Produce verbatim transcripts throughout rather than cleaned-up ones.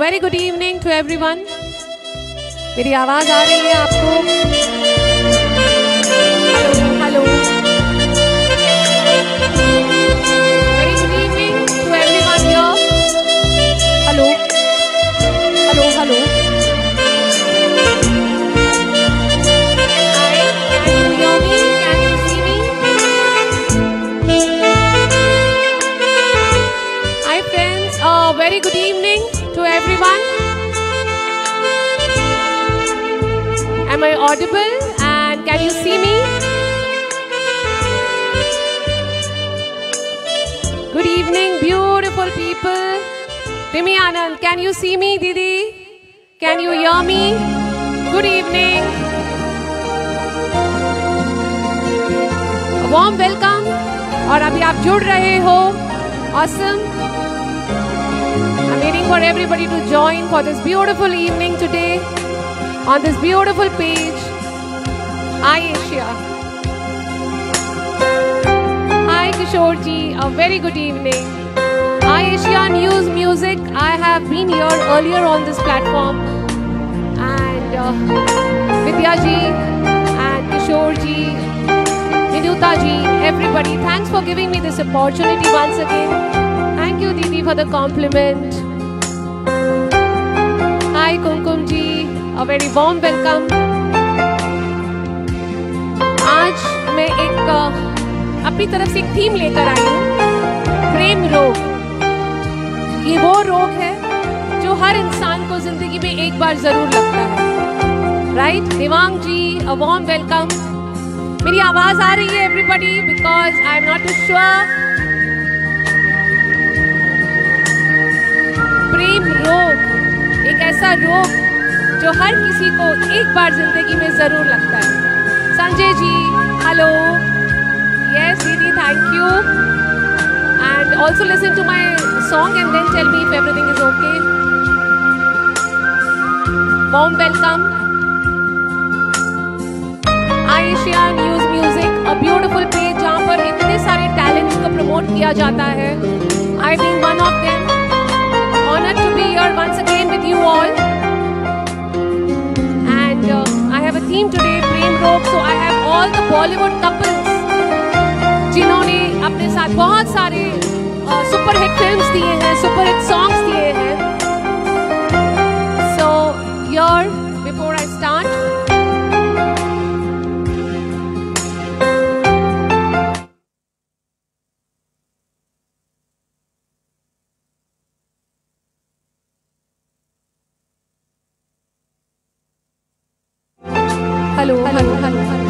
very good evening to everyone. मेरी आवाज आ रही है आपको? Hello hello. Very good evening to everyone here. Hello hello hello. Hi, can you hear me? Can you see me? Hi friends, a very good evening to everyone. Am I audible and can you see me? Good evening, beautiful people. Rimi Anand, can you see me, Didi? Can you hear me? Good evening. A warm welcome. और अभी आप जुड़ रहे हो. Awesome. I'm waiting for everybody to join for this beautiful evening today. On this beautiful page, iAsia. Hi Kishore ji, a very good evening. iAsia News Music, I have been here earlier on this platform. And uh, Vidya ji and Kishore ji, Niduta ji, everybody, thanks for giving me this opportunity once again. Thank you Didi for the compliment. Hi Kumkum ji. A very warm welcome. आज मैं एक अपनी तरफ से एक theme लेकर आई हूँ, प्रेम रोग। ये वो रोग है जो हर इंसान को जिंदगी में एक बार जरूर लगता है, right? Devang ji, a warm welcome. मेरी आवाज आ रही है everybody? Because I am not too sure. प्रेम रोग एक ऐसा रोग जो हर किसी को एक बार जिंदगी में जरूर लगता है. Sanjay ji, hello. Yes, Didi, thank you. And also listen to my song and then tell me if everything is okay. Warm welcome. iAsia News Music, a beautiful page जहाँ पर इतने सारे talents को promote किया जाता है. I being one of them. Honored to be here once again with you all. Uh, I have a theme today, Prem Rog. So I have all the Bollywood couples जिन्होंने अपने साथ बहुत सारे super hit films दिए हैं, super hit songs दिए हैं. So here, before I start, hello, hello, hello, hello.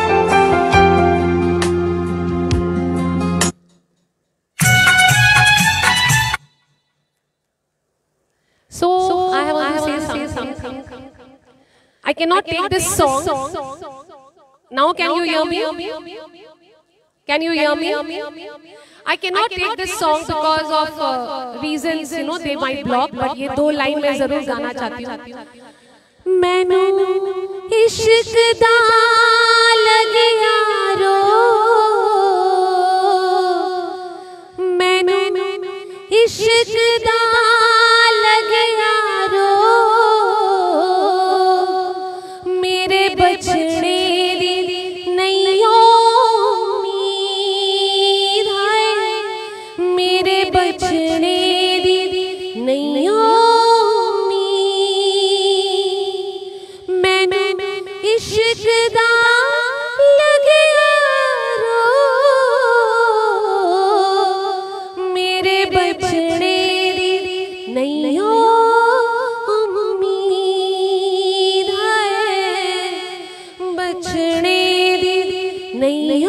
So, so I have to say, say something. I cannot I take this take song. song. Now can now you hear me? me? Can you hear me? I cannot I take this song because of uh, reasons, you know, they might block. But ये दो line मैं जरूर गाना चाहती हूँ. मैनू इश्क दा लगिया रो, मैनू इश्क दा लगिया रो, मेरे बचने दी नहीं उम्मीद है, मेरे बचने दी नहीं इश्क दा लगिया रो, मेरे बचने दी नहीं उम्मीद है, बचने दी नहीं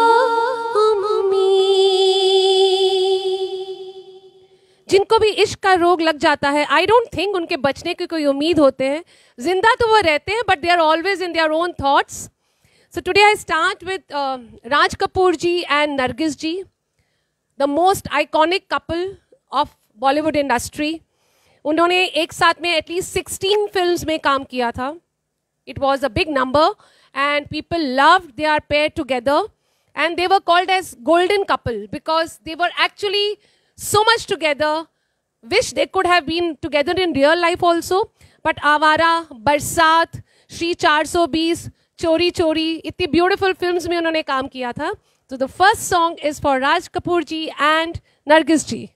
उम्मीद. जिनको भी इश्क का रोग लग जाता है, आई डोंट थिंक उनके बचने की कोई उम्मीद होते हैं. जिंदा तो वो रहते हैं, but they are always in their own thoughts. So today I start with uh, Raj Kapoor ji and Nargis ji, the most iconic couple of Bollywood industry. उन्होंने एक साथ में at least sixteen films में काम किया था. It was a big number and people loved their pair together, and they were called as golden couple because they were actually so much together wish they could have been together in real life also. But Avara, Barsat, Shri four twenty, Chori Chori, इतनी beautiful films में उन्होंने काम किया था. So the first song is for Raj Kapoor ji and Nargis ji.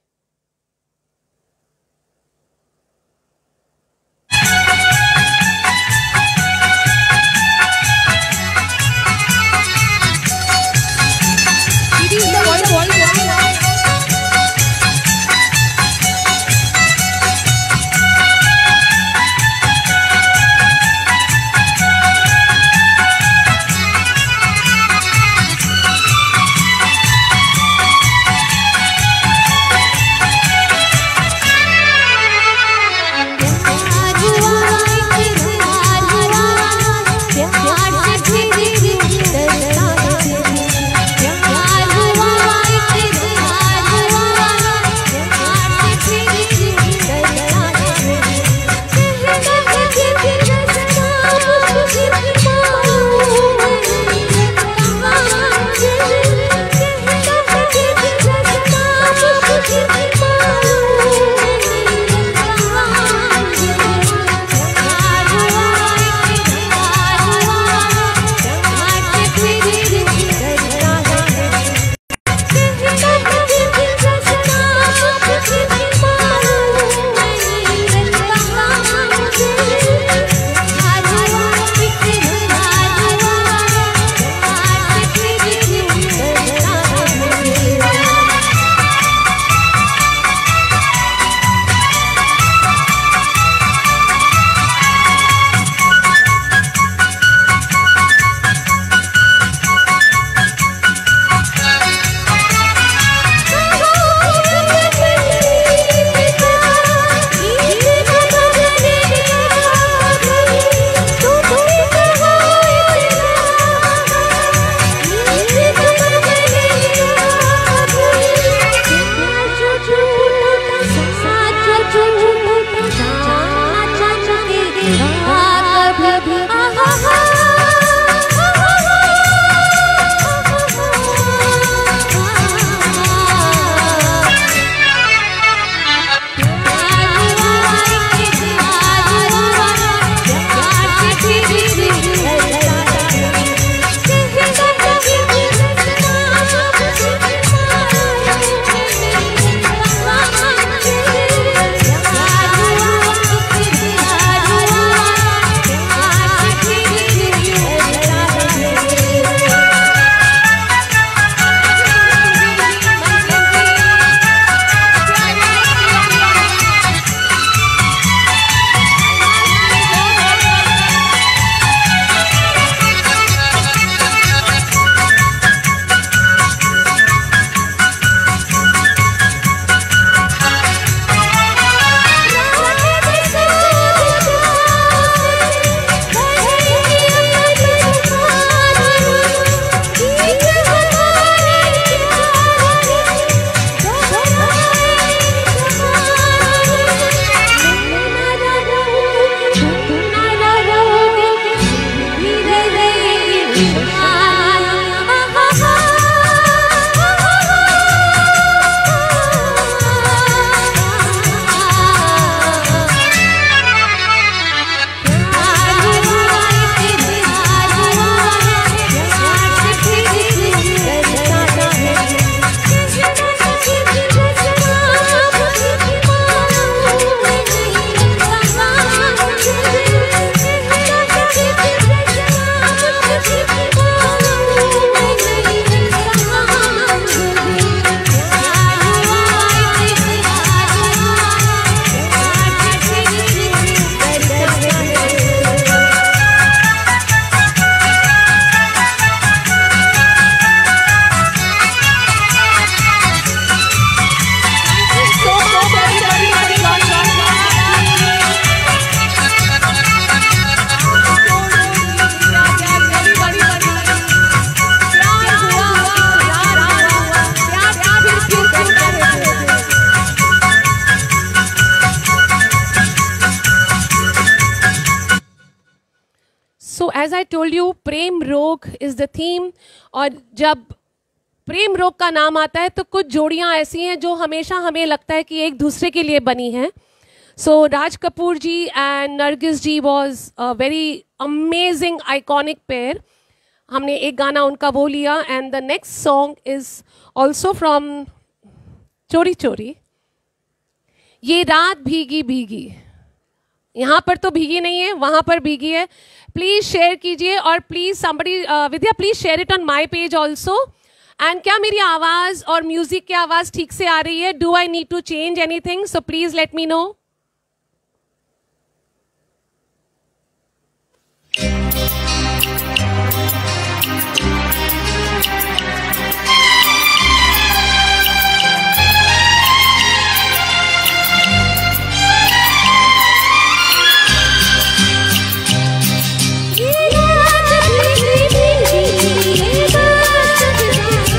as I told you, Prem Rog is the theme. और जब प्रेम रोग का नाम आता है तो कुछ जोड़ियां ऐसी हैं जो हमेशा हमें लगता है कि एक दूसरे के लिए बनी हैं. So Raj Kapoor ji and Nargis ji was a very amazing iconic pair. हमने एक गाना उनका वो लिया. And the next song is also from Chori Chori. ये रात भीगी भीगी, यहाँ पर तो भीगी नहीं है, वहाँ पर भीगी है. प्लीज शेयर कीजिए और please somebody Vidya please share it on my page also. And क्या मेरी आवाज और म्यूजिक की आवाज ठीक से आ रही है? Do I need to change anything? So please let me know.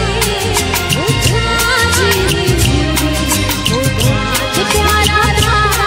प्यारा था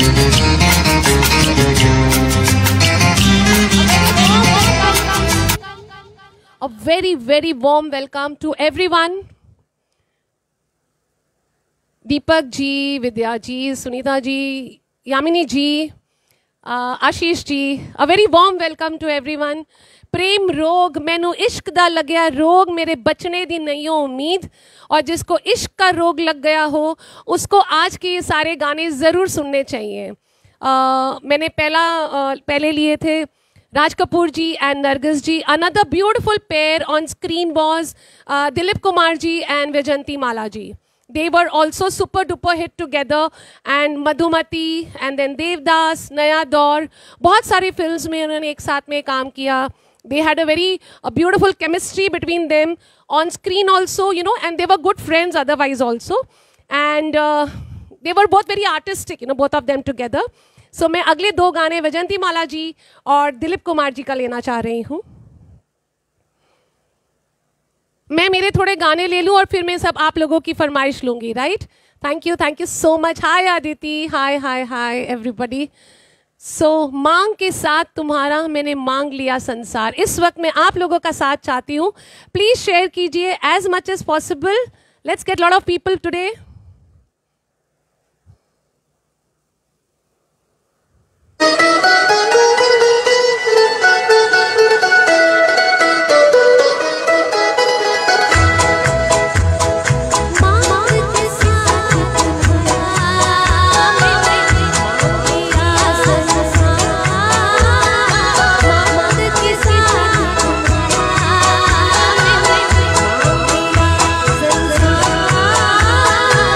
A very, very warm welcome to everyone. Deepak ji, Vidya ji, Sunita ji, Yamini ji, uh, Ashish ji. A very warm welcome to everyone. प्रेम रोग मैनू इश्क दा लग्या रोग मेरे बचने दी नहीं हो उम्मीद और जिसको इश्क का रोग लग गया हो उसको आज के ये सारे गाने ज़रूर सुनने चाहिए. uh, मैंने पहला uh, पहले लिए थे Raj Kapoor ji and Nargis ji. Another beautiful pair on screen was uh, Dilip Kumar ji and Vaijayanti Mala ji. They were also super duper hit together, and Madhumati and then Devdas, Naya Daur, बहुत सारे films में उन्होंने एक साथ में काम किया. They had a very a beautiful chemistry between them on screen also, you know, and they were good friends otherwise also. And uh, they were both very artistic, you know, both of them together. So मैं अगले दो गाने वैजयंती माला जी और दिलीप कुमार जी का लेना चाह रही हूँ. मैं मेरे थोड़े गाने ले लूँ और फिर मैं सब आप लोगों की फरमाइश लूँगी, right? Thank you, thank you so much. Hi Aditi, hi hi hi everybody. So मांग के साथ तुम्हारा मैंने मांग लिया संसार. इस वक्त मैं आप लोगों का साथ चाहती हूँ. प्लीज शेयर कीजिए as much as possible. Let's get lot of people today. Ah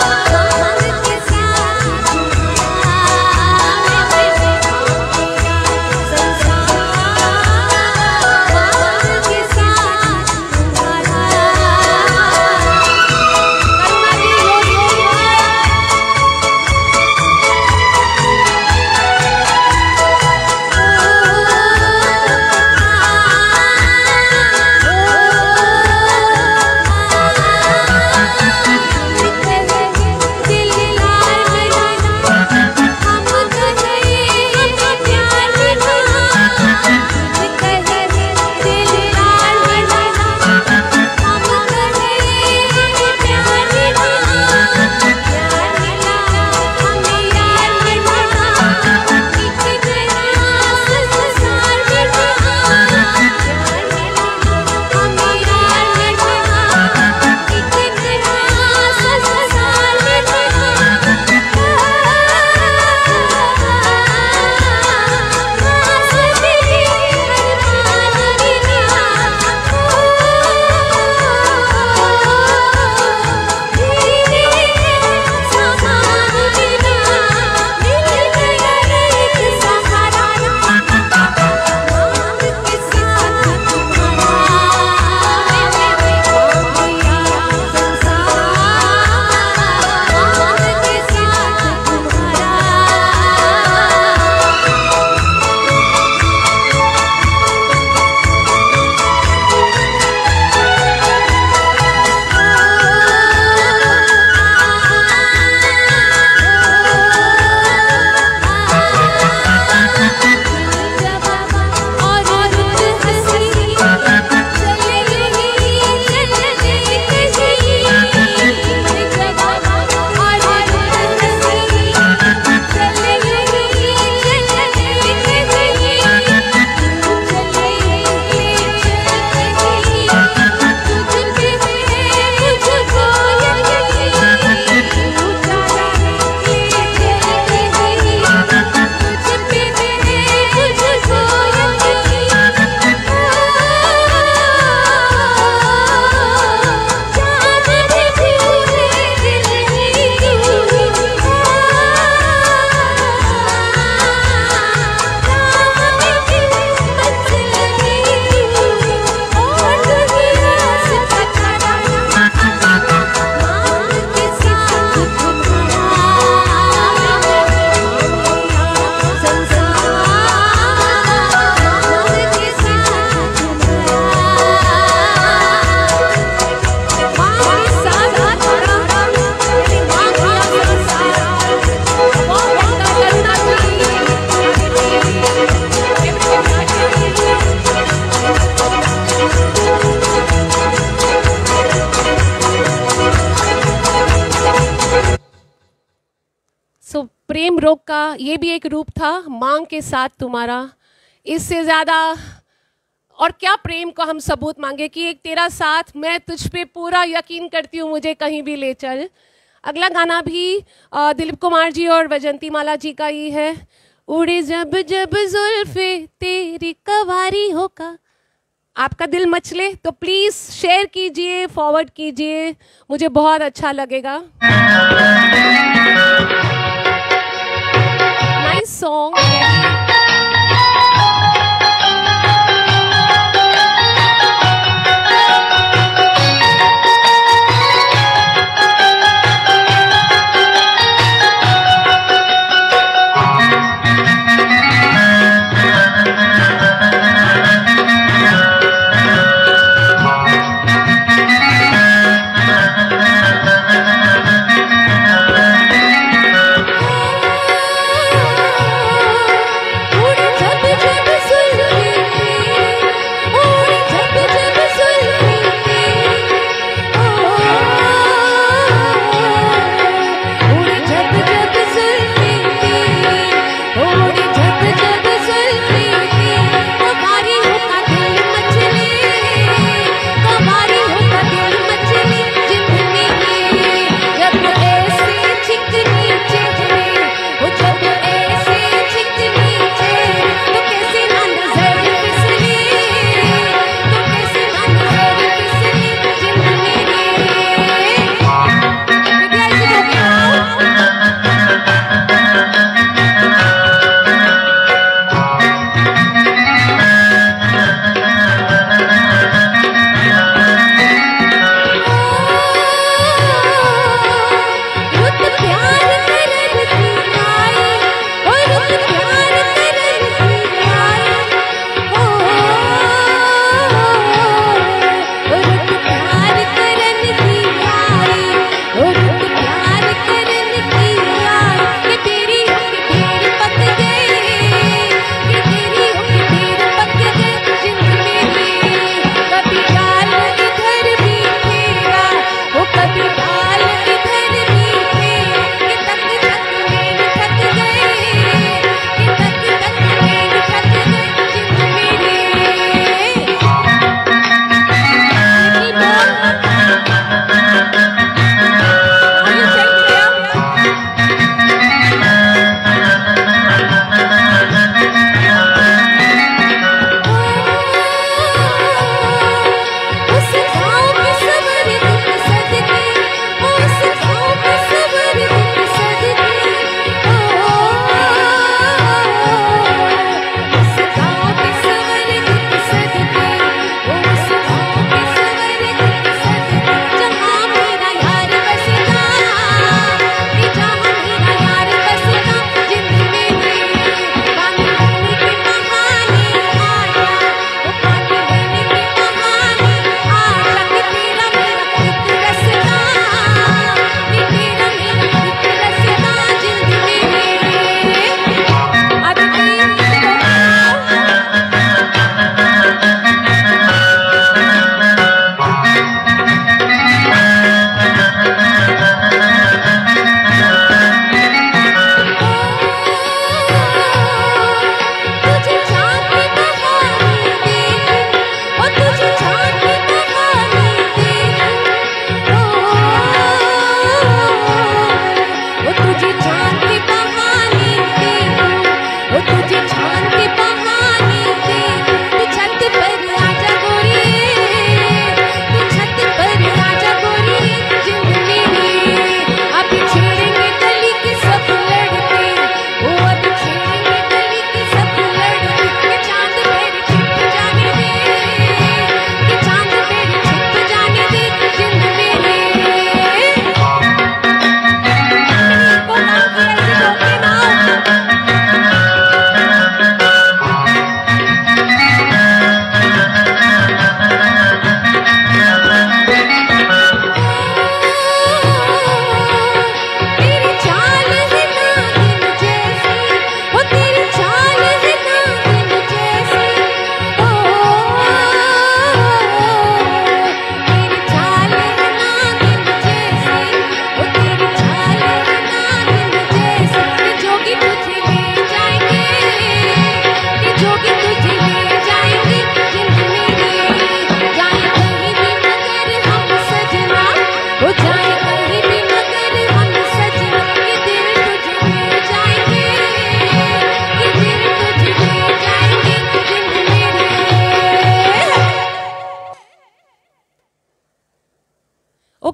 Prem Rog का ये भी एक रूप था, मांग के साथ तुम्हारा। इससे ज़्यादा और क्या प्रेम को हम सबूत मांगे कि एक तेरा साथ, मैं तुझ पे पूरा यकीन करती हूँ, मुझे कहीं भी ले चल। अगला गाना भी दिलीप कुमार जी और वैजंती माला जी का ही है। उड़े जब जब जुल्फे तेरी कवारी होका। आपका दिल मचले तो प्लीज़ शेयर कीजिए, फॉरवर्ड कीजिए, मुझे बहुत अच्छा लगेगा। Nice song.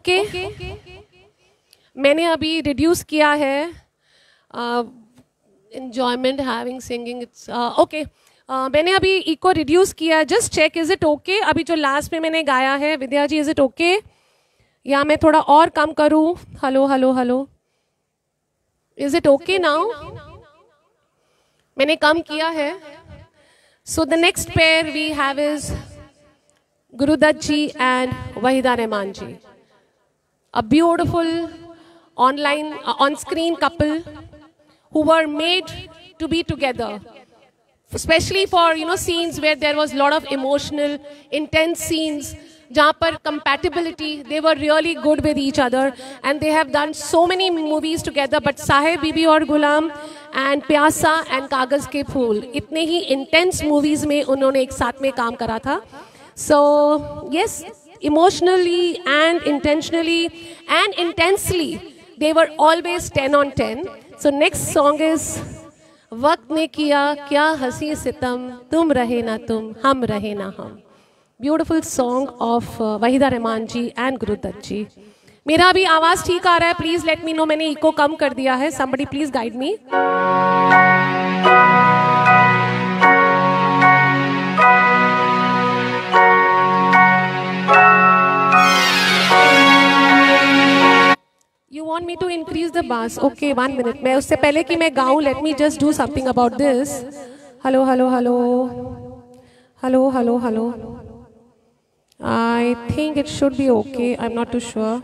ओके मैंने अभी रिड्यूस किया है enjoyment having singing it's uh, okay uh, मैंने अभी इको रिड्यूस किया है just check is it okay अभी जो लास्ट में मैंने गाया है Vidya ji is it okay या मैं थोड़ा और कम करूं hello hello hello is it okay now मैंने कम किया है so the next pair we have is Guru Dutt ji and Waheeda Rehman ji a beautiful online on screen couple who were made to be together, especially for you know scenes where there was a lot of emotional, intense scenes. Jahan par compatibility, they were really good with each other, and they have done so many movies together. But Saheb, Bibi aur Ghulam, and Pyasa and Kagaz Ke Phool, itne hi intense movies mein unhone ek saath mein kaam kara tha. So yes, emotionally and intentionally and intensely, they were always ten on ten. So next song is वक्त ने किया क्या हंसी सितम तुम रहे ना तुम हम रहे ना हम beautiful song of Waheeda Rehman ji and Guru Dutt ji मेरा भी आवाज ठीक आ रहा है प्लीज लेट मी नो मैंने इको कम कर दिया है somebody please guide me You want me to increase the bass? Okay, one minute. मैं उससे पहले कि मैं गाऊं, let me just do something about this. Hello, hello, hello, hello, hello, hello. I think it should be okay. I'm not too sure.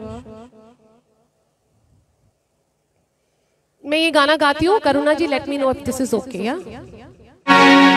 मैं ये गाना गाती हूँ, Karuna ji, let me know if this is okay, yeah?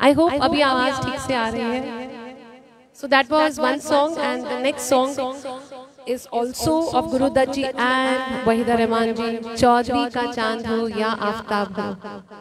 I hope अभी आवाज ठीक से आ रही है. So that was one song, and the next song is also of Guru Dutt ji and Wahida Rahman ji. Chaudhary का चांद हो या आफ्ताब हो.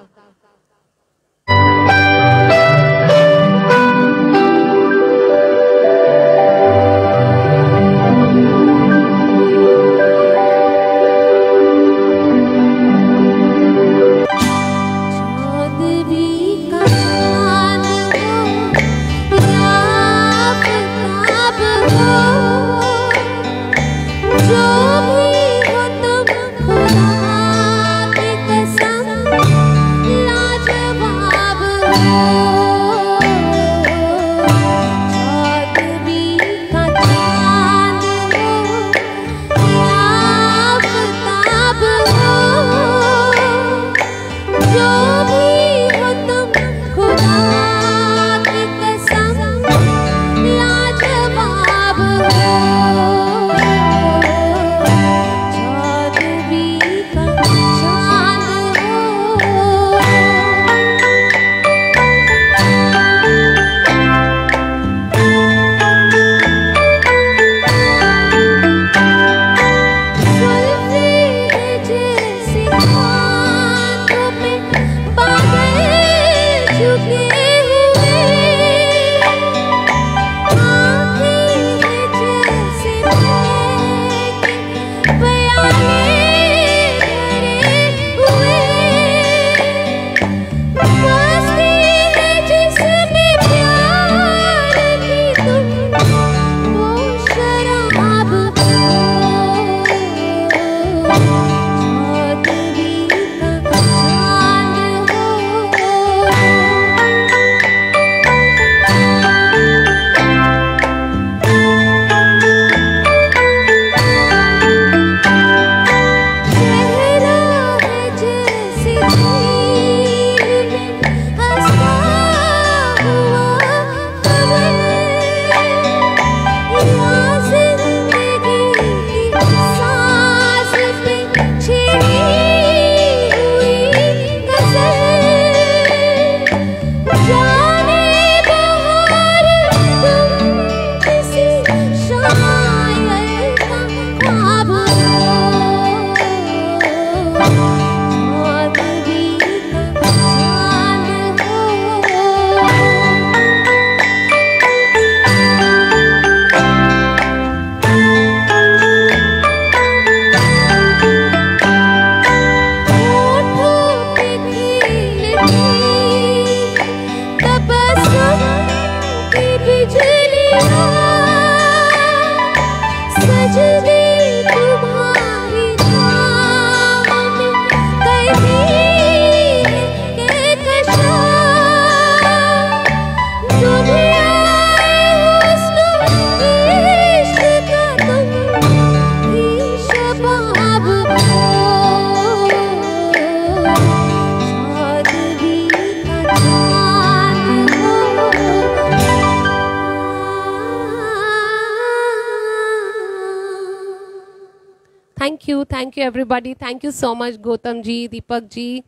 Thank you, thank you everybody. Thank you so much Gautam ji, Deepak ji.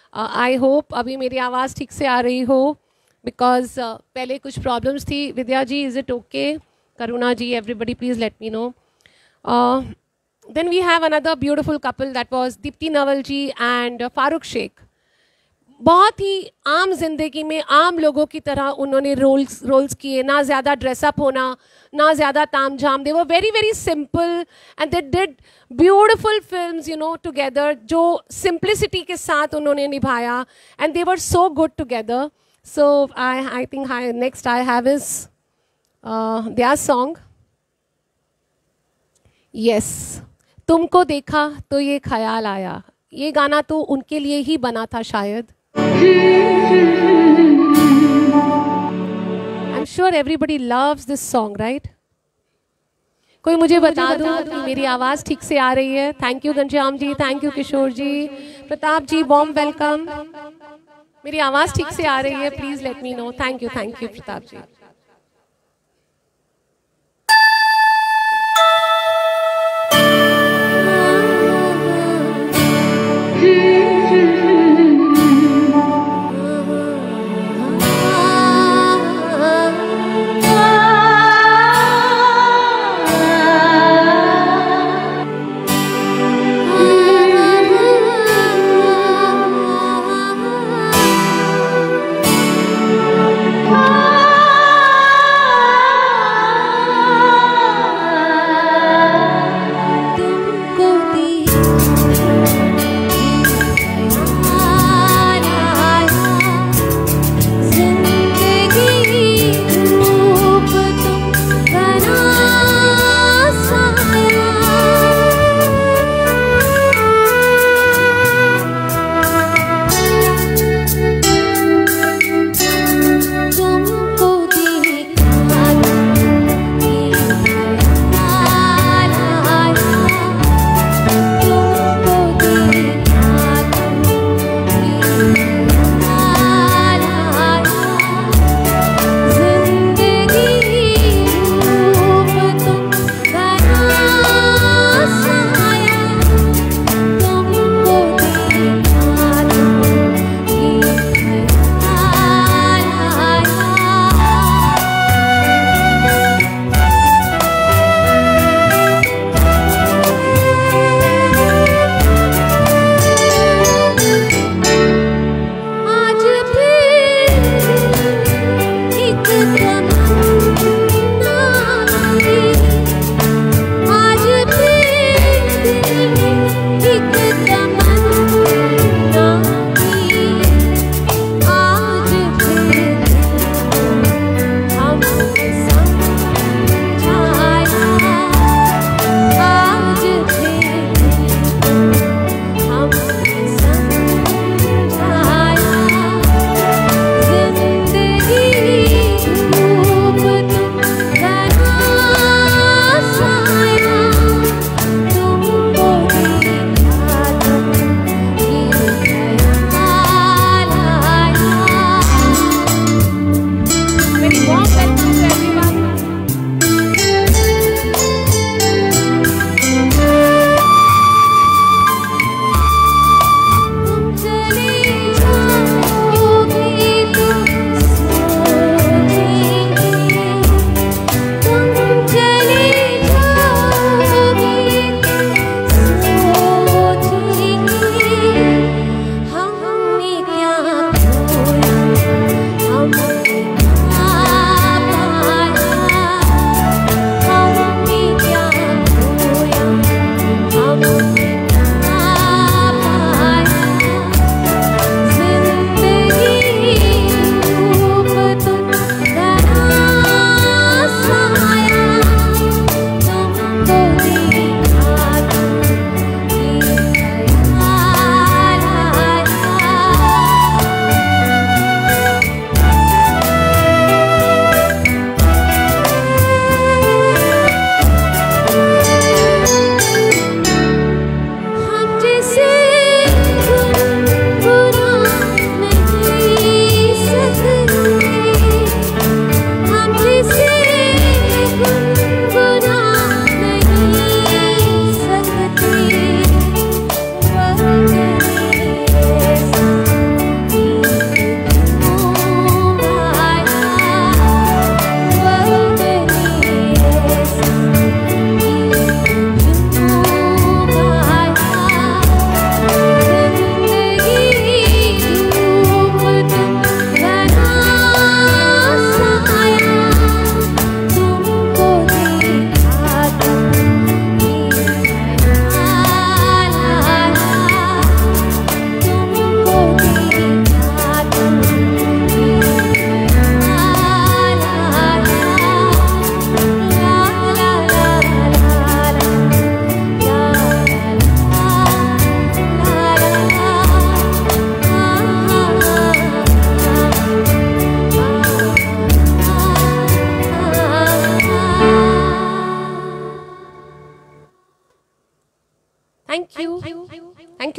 I uh, hope अभी मेरी आवाज़ ठीक से आ रही हो, बिकॉज uh, पहले कुछ प्रॉब्लम्स थी. Vidya ji, is it okay? Karuna ji, everybody please let me know. Then we have another beautiful couple, that was Deepti Naval ji and Farooq Shaikh. बहुत ही आम जिंदगी में आम लोगों की तरह उन्होंने रोल्स रोल्स किए, ना ज़्यादा ड्रेसअप होना, ना ज़्यादा ताम झाम. They were very very simple and they did beautiful films, you know, together, जो सिंप्लिसिटी के साथ उन्होंने निभाया, and they were so good together. So I I think I next I have is their song. Yes, तुमको देखा तो ये ख्याल आया. ये गाना तो उनके लिए ही बना था शायद. I'm sure everybody loves this song, right? कोई मुझे बता दो कि मेरी आवाज़ ठीक से आ रही है. Thank you Ghanshyam ji, thank you Kishore ji, Pratap ji, warm welcome. मेरी आवाज़ ठीक से आ रही है, please let me know. Thank you, thank you Pratap ji.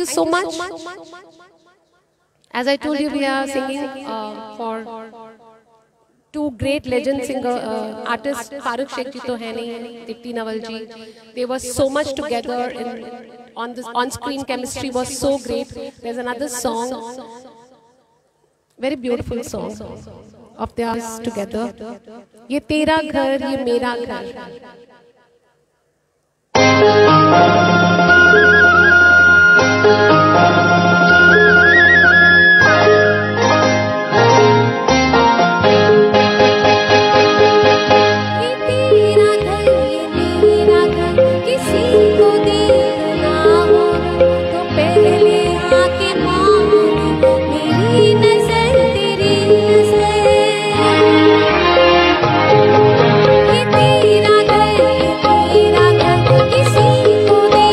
so much. As I told you, we are singing uh, for two great legend singer uh, artists. Faruk Sheikh ji to hai nahi, Dipti Nawal ji. They were so much together in, on this on-screen chemistry was so great. There's another song, very beautiful song of theirs together. ये तेरा घर, ये मेरा घर. किसी को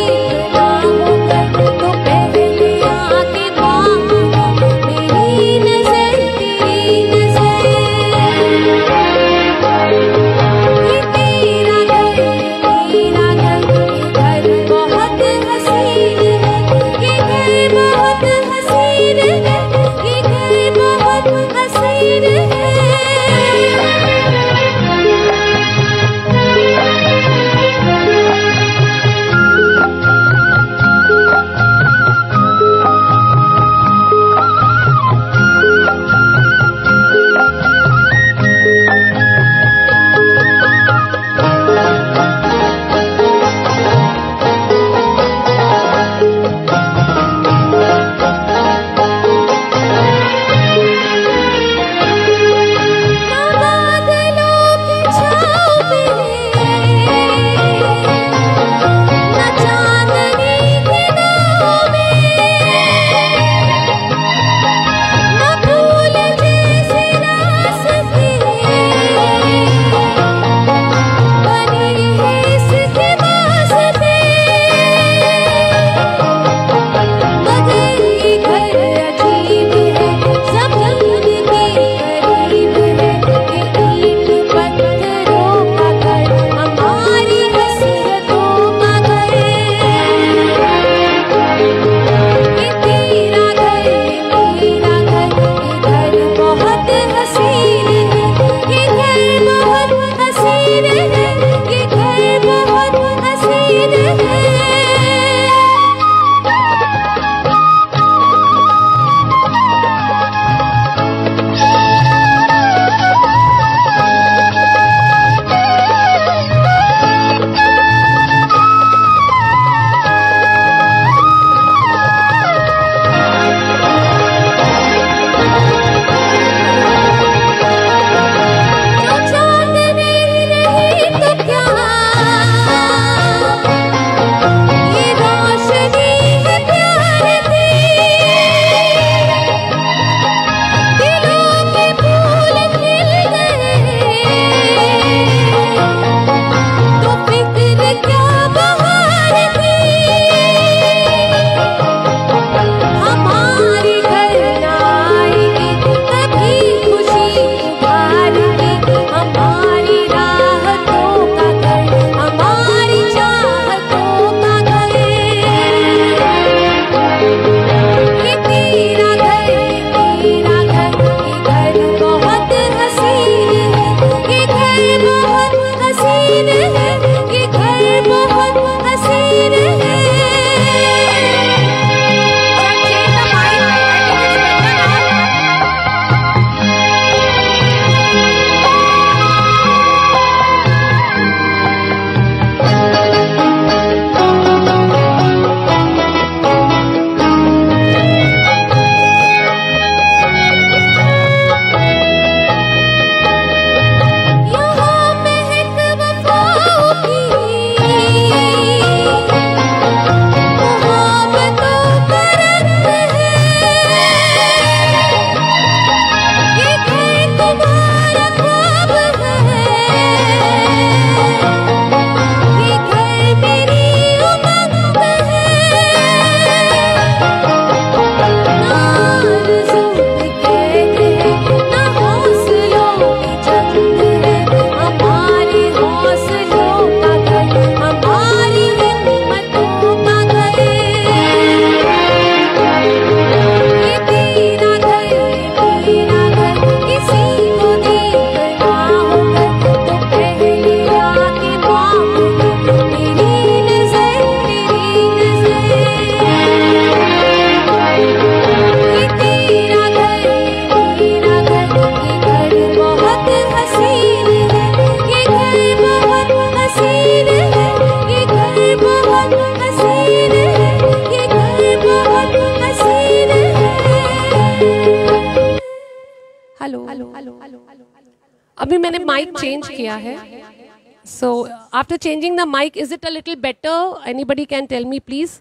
hello अभी मैंने माइक चेंज किया है, so after changing the mike is it a little better? Anybody can tell me please?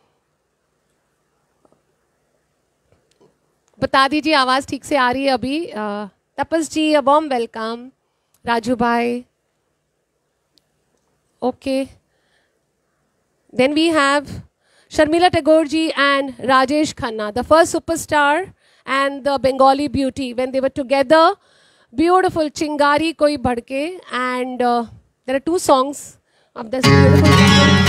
बता दीजिए आवाज ठीक से आ रही है अभी? Tapas ji a warm welcome, Raju भाई, okay. Then we have Sharmila Tagore ji and Rajesh Khanna, the first superstar and the Bengali beauty, when they were together. Beautiful Chingari Koi Bhadke, and uh, there are two songs of this beautiful couple.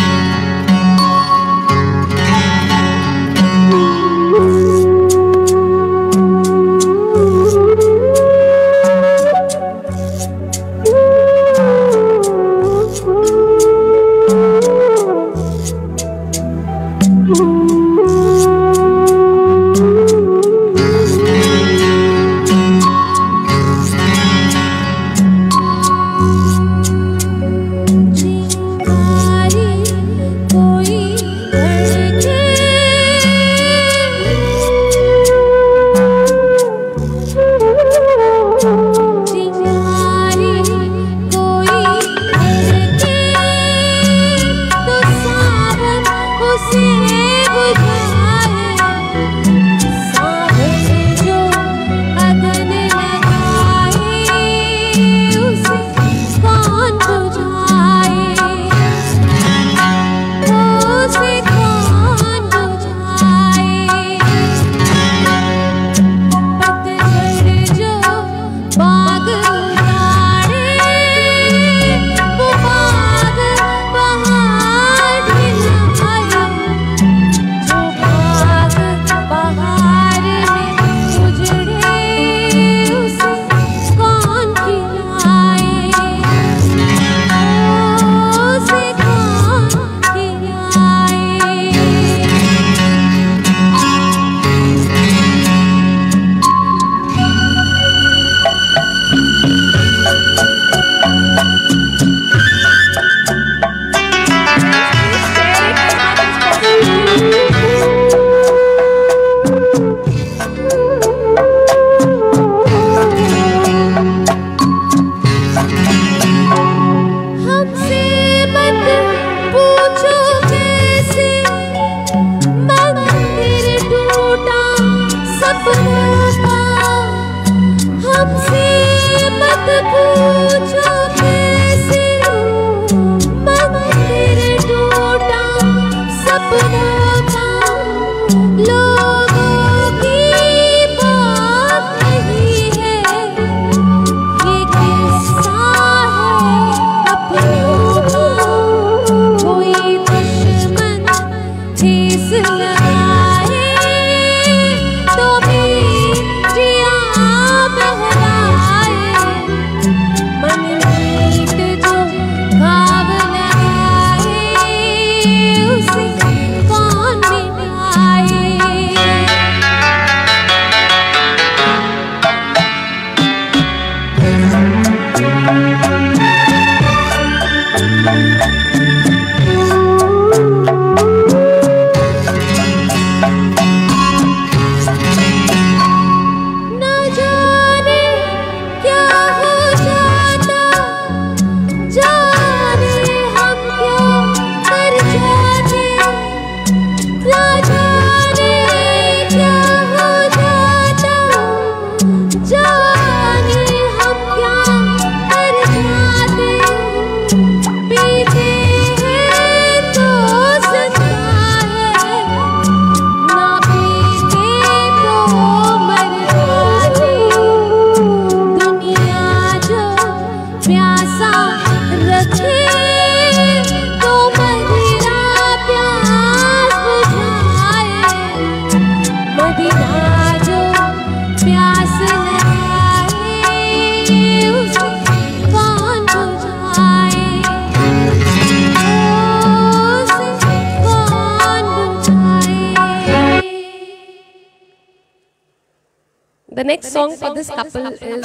The next song for this couple is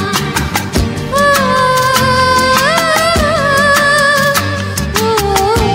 oh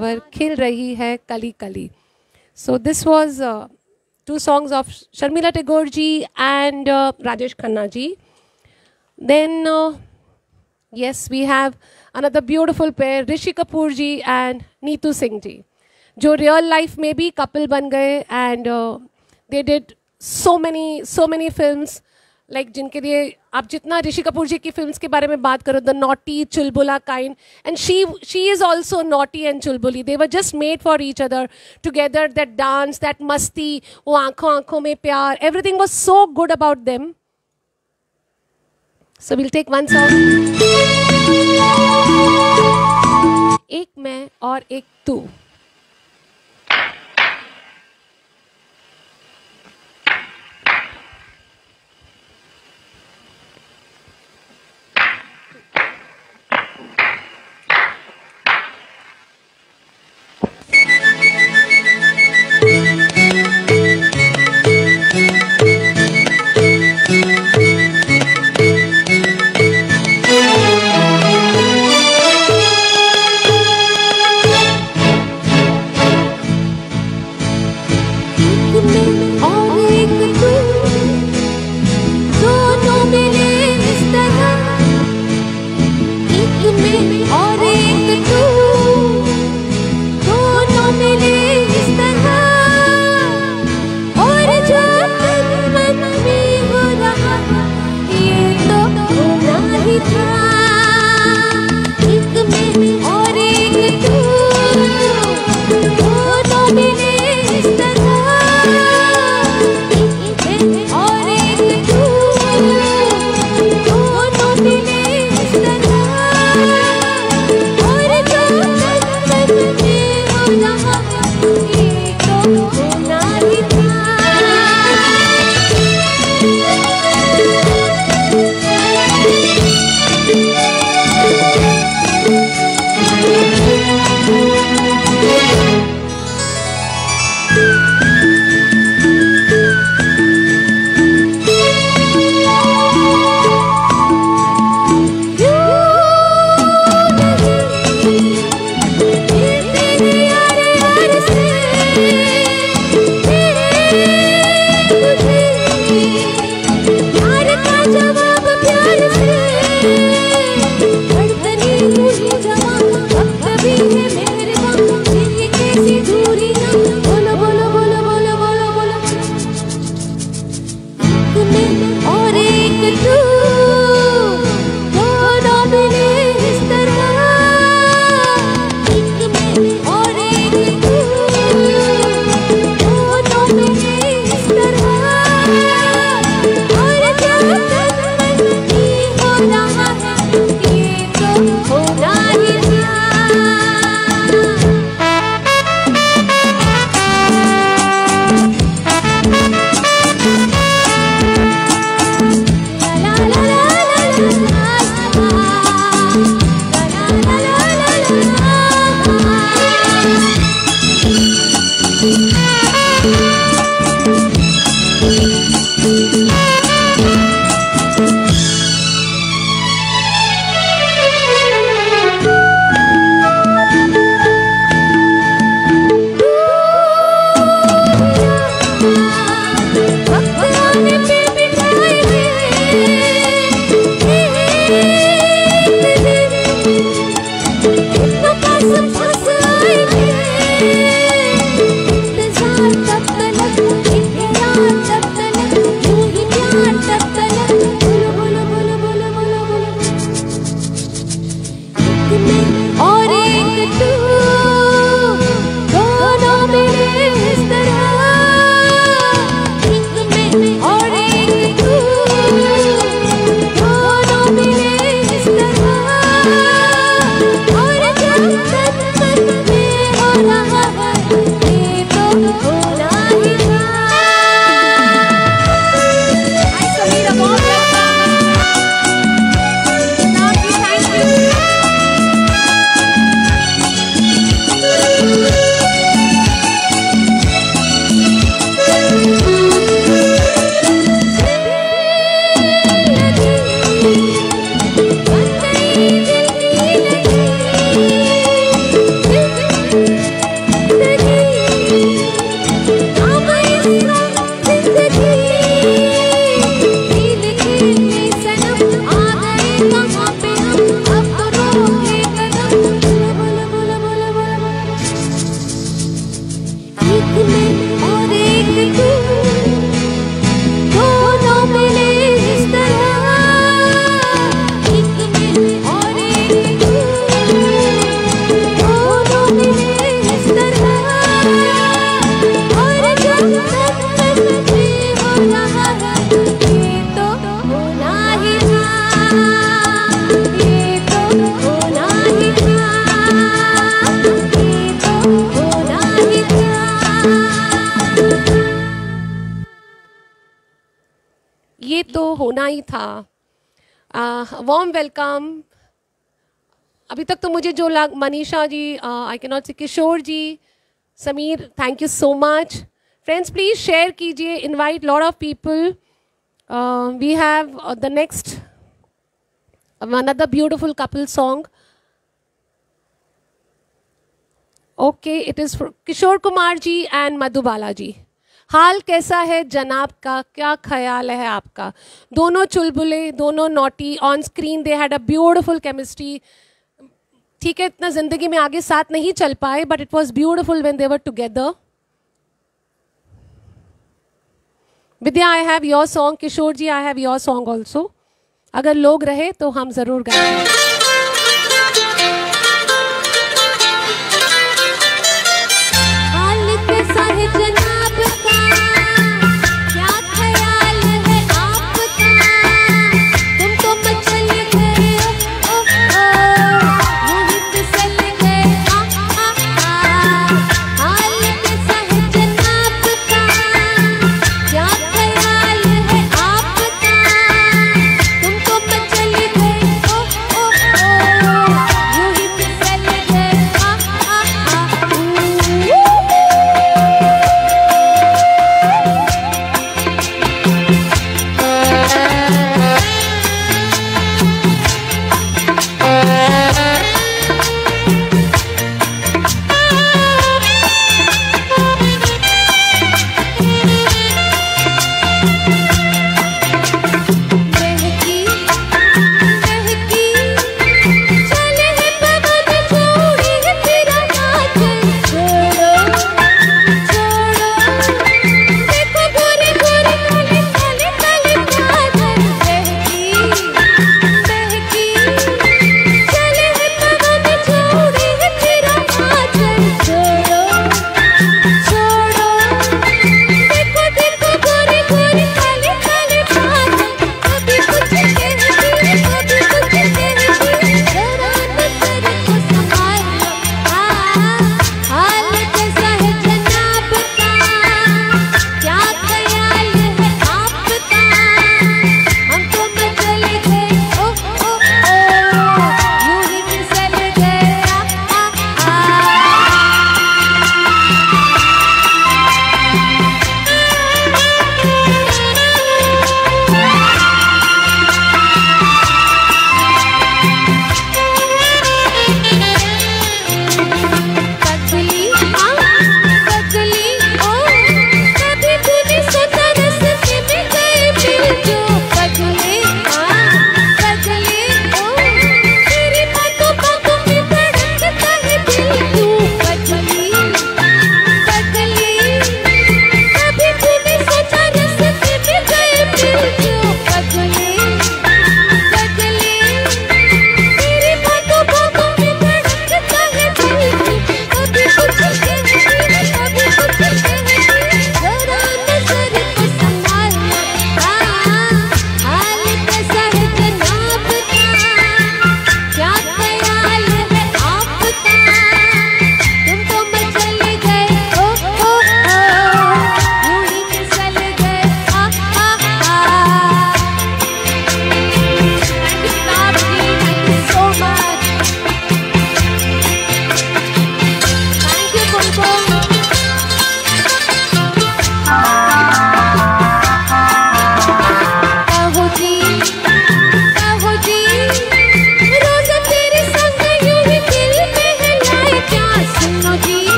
flower खिल रही है कली कली. So this was uh, two songs of Sharmila Tagore ji and uh, Rajesh Khanna ji. Then uh, yes, we have another beautiful pair, Rishi Kapoor ji and Neetu Singh ji, जो real life में भी couple बन गए and uh, they did so many so many films. Like जिनके लिए आप जितना ऋषि कपूर जी की फिल्म्स के बारे में बात करो, द नॉटी चुलबुला kind, and she she is also naughty and चुलबुली. They were just made for each other together. That dance, that मस्ती, वो आंखों आंखों में प्यार, everything was so good about them. So will take one song, एक मैं और एक तू. तो होना ही था। Warm welcome. अभी तक तो मुझे जो लग, Manisha ji, I can not say, Kishore ji, Sameer, thank you so much. Friends please share कीजिए, invite lot of people. We have the next another beautiful couple song. Okay, it is for Kishore Kumar ji and Madhubala ji. हाल कैसा है जनाब का, क्या ख्याल है आपका? दोनों चुलबुले, दोनों naughty, on screen they had a beautiful chemistry. ठीक है, इतना जिंदगी में आगे साथ नहीं चल पाए, but it was beautiful when they were together. Vidya, I have your song. Kishore ji, I have your song also. अगर लोग रहे तो हम जरूर गाएंगे।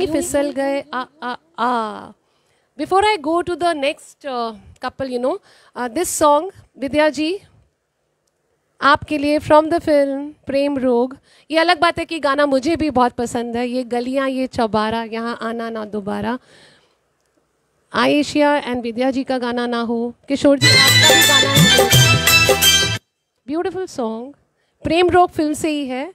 नहीं फिसल गए आ आ आ. Before I go to the next uh, couple, you know, uh, this song, विद्या जी, आपके लिए फ्रॉम द फिल्म प्रेम रोग. ये अलग बात है कि गाना मुझे भी बहुत पसंद है. ये गलियां ये चौबारा, यहाँ आना ना दोबारा. आयेशिया एंड विद्या जी का गाना ना हो, किशोर जी आपका भी गाना है. Beautiful song. प्रेम रोग फिल्म से ही है.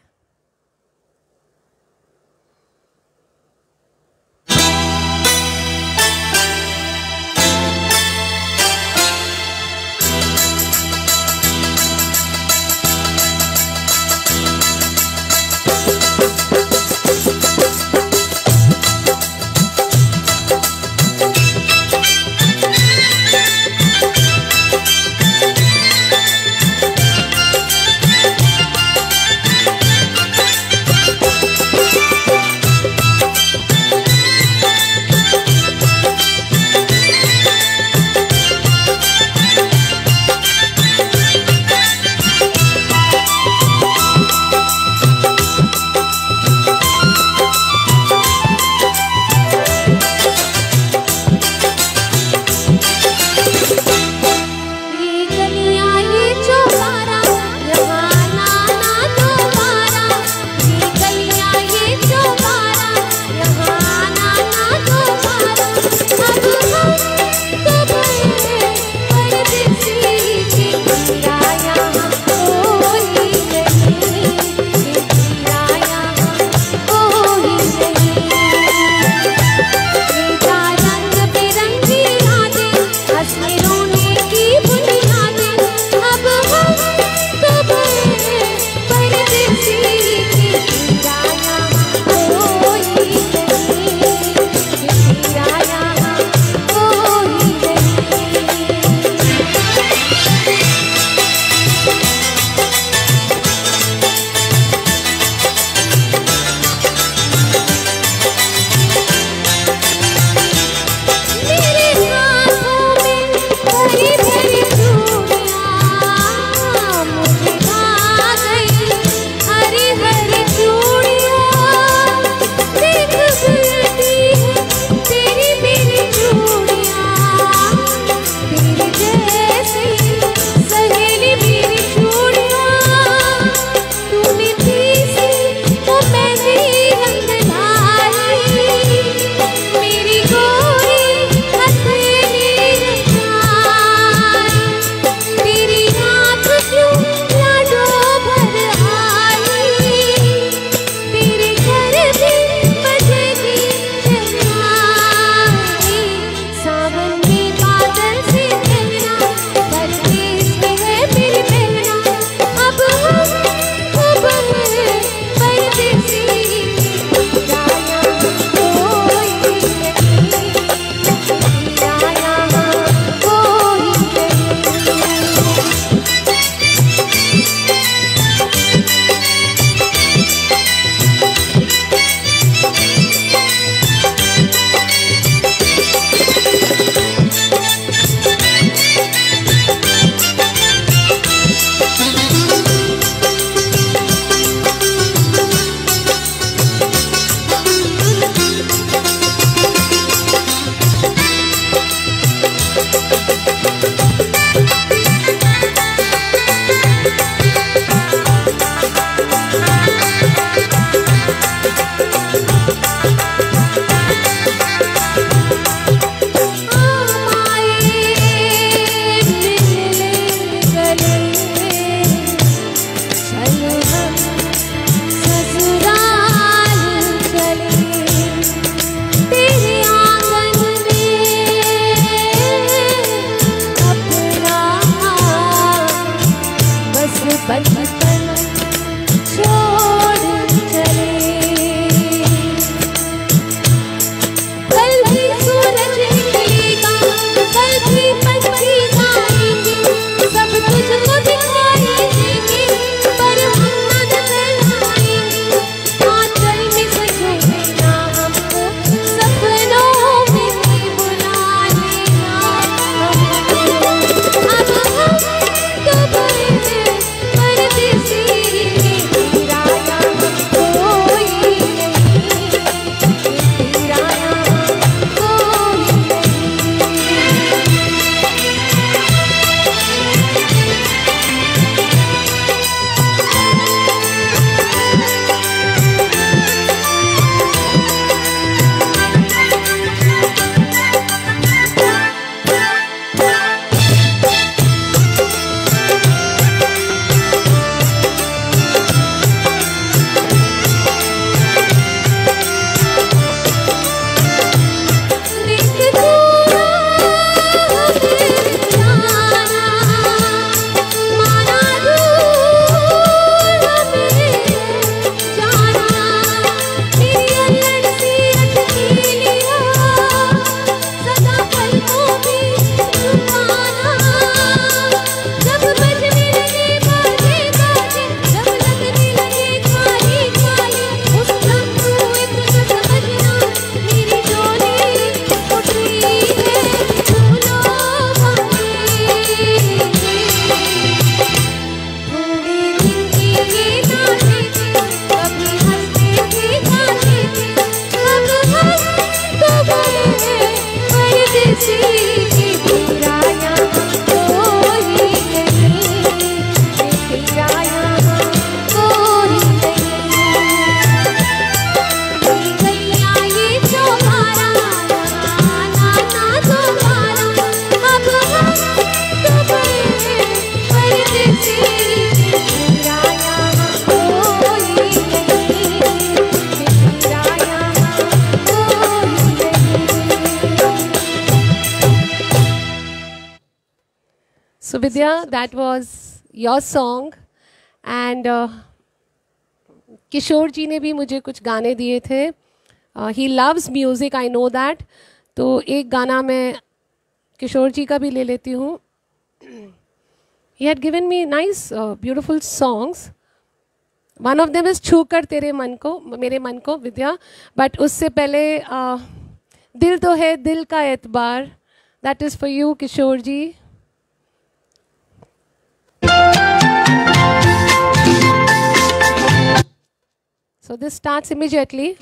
So Vidya, that was your song, and uh, किशोर जी ने भी मुझे कुछ गाने दिए थे. uh, he loves music, I know that. तो एक गाना मैं किशोर जी का भी ले लेती हूँ. He had given me nice, uh, beautiful songs. One of them is छूकर तेरे मन को, मेरे मन को, विद्या. But उससे पहले uh, दिल तो है दिल का एतबार. That is for you, Kishore ji. So this starts immediately.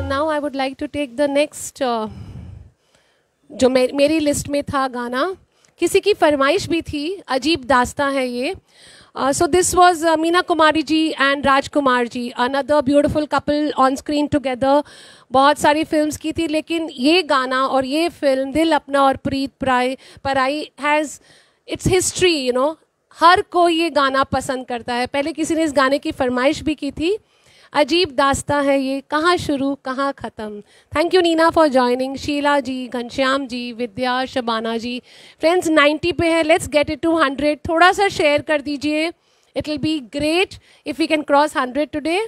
like to take the next uh, जो मे, मेरी लिस्ट में था गाना किसी की फरमाइश भी थी, अजीब दास्तां है ये. So this was Meena Kumari ji and Rajkumar ji, another beautiful couple on screen together. बहुत सारी फिल्म्स की थी, लेकिन ये गाना और ये फिल्म दिल अपना और प्रीत पराई पराई has its history, you know. हर कोई ये गाना पसंद करता है. पहले किसी ने इस गाने की फरमाइश भी की थी. अजीब दास्तां है ये, कहाँ शुरू कहाँ ख़त्म. Thank you Neena for joining. Sheela ji, Ghanshyam ji, Vidya, Shabana ji. Friends ninety पे है, let's get it to hundred. थोड़ा सा शेयर कर दीजिए. It will be great if we can cross hundred today.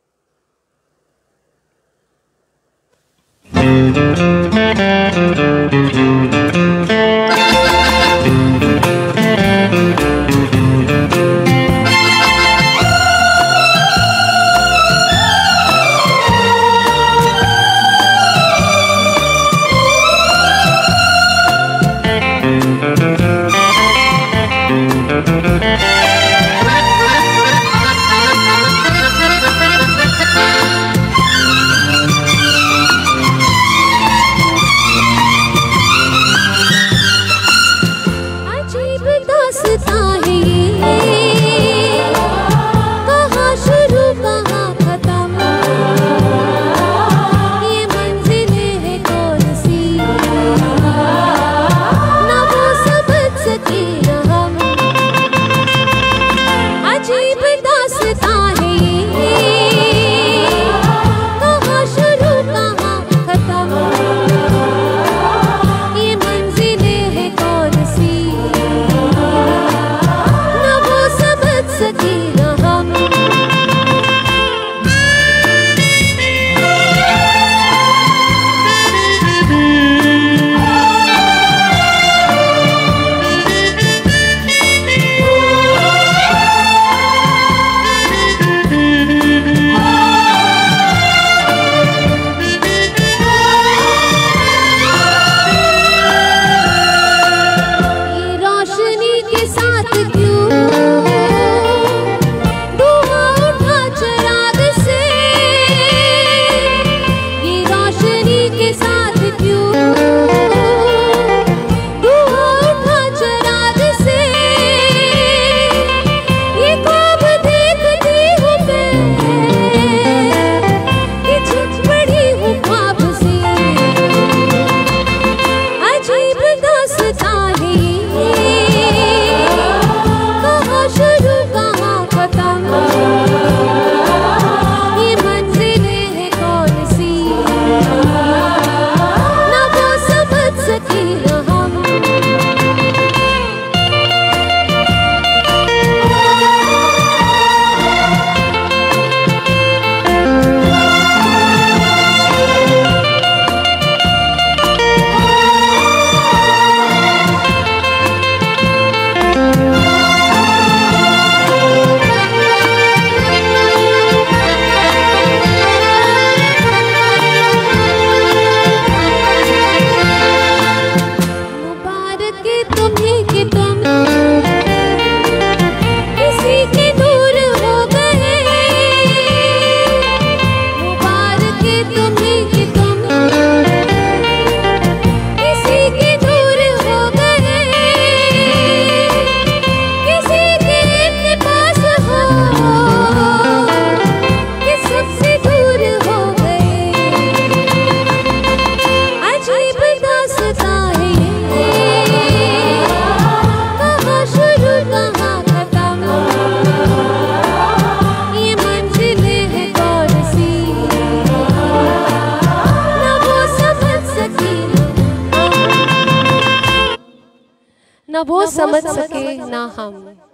ना वो समझ सके ना हम.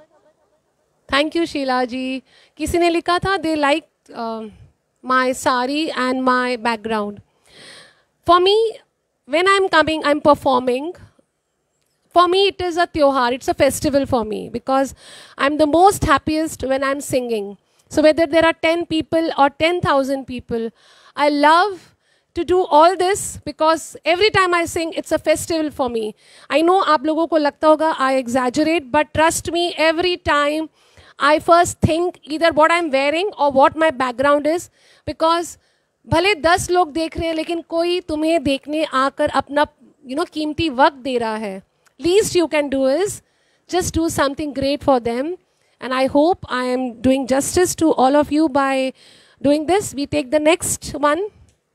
Thank you Sheela ji. किसी ने लिखा था they like my sari and my background. For me when I'm coming, I'm performing, for me it is a tyohar, it's a festival for me, because I'm the most happiest when I'm singing. So whether there are ten people or ten thousand people, I love to do all this because every time I sing, it's a festival for me. I know आप लोगों को लगता होगा I exaggerate, but trust me, every time I first think either what I'm wearing or what my background is, because भले दस लोग देख रहे हैं लेकिन कोई तुम्हें देखने आकर अपना यू नो कीमती वक्त दे रहा है. least you can do is just do something great for them. And I hope I am doing justice to all of you by doing this. We take the next one.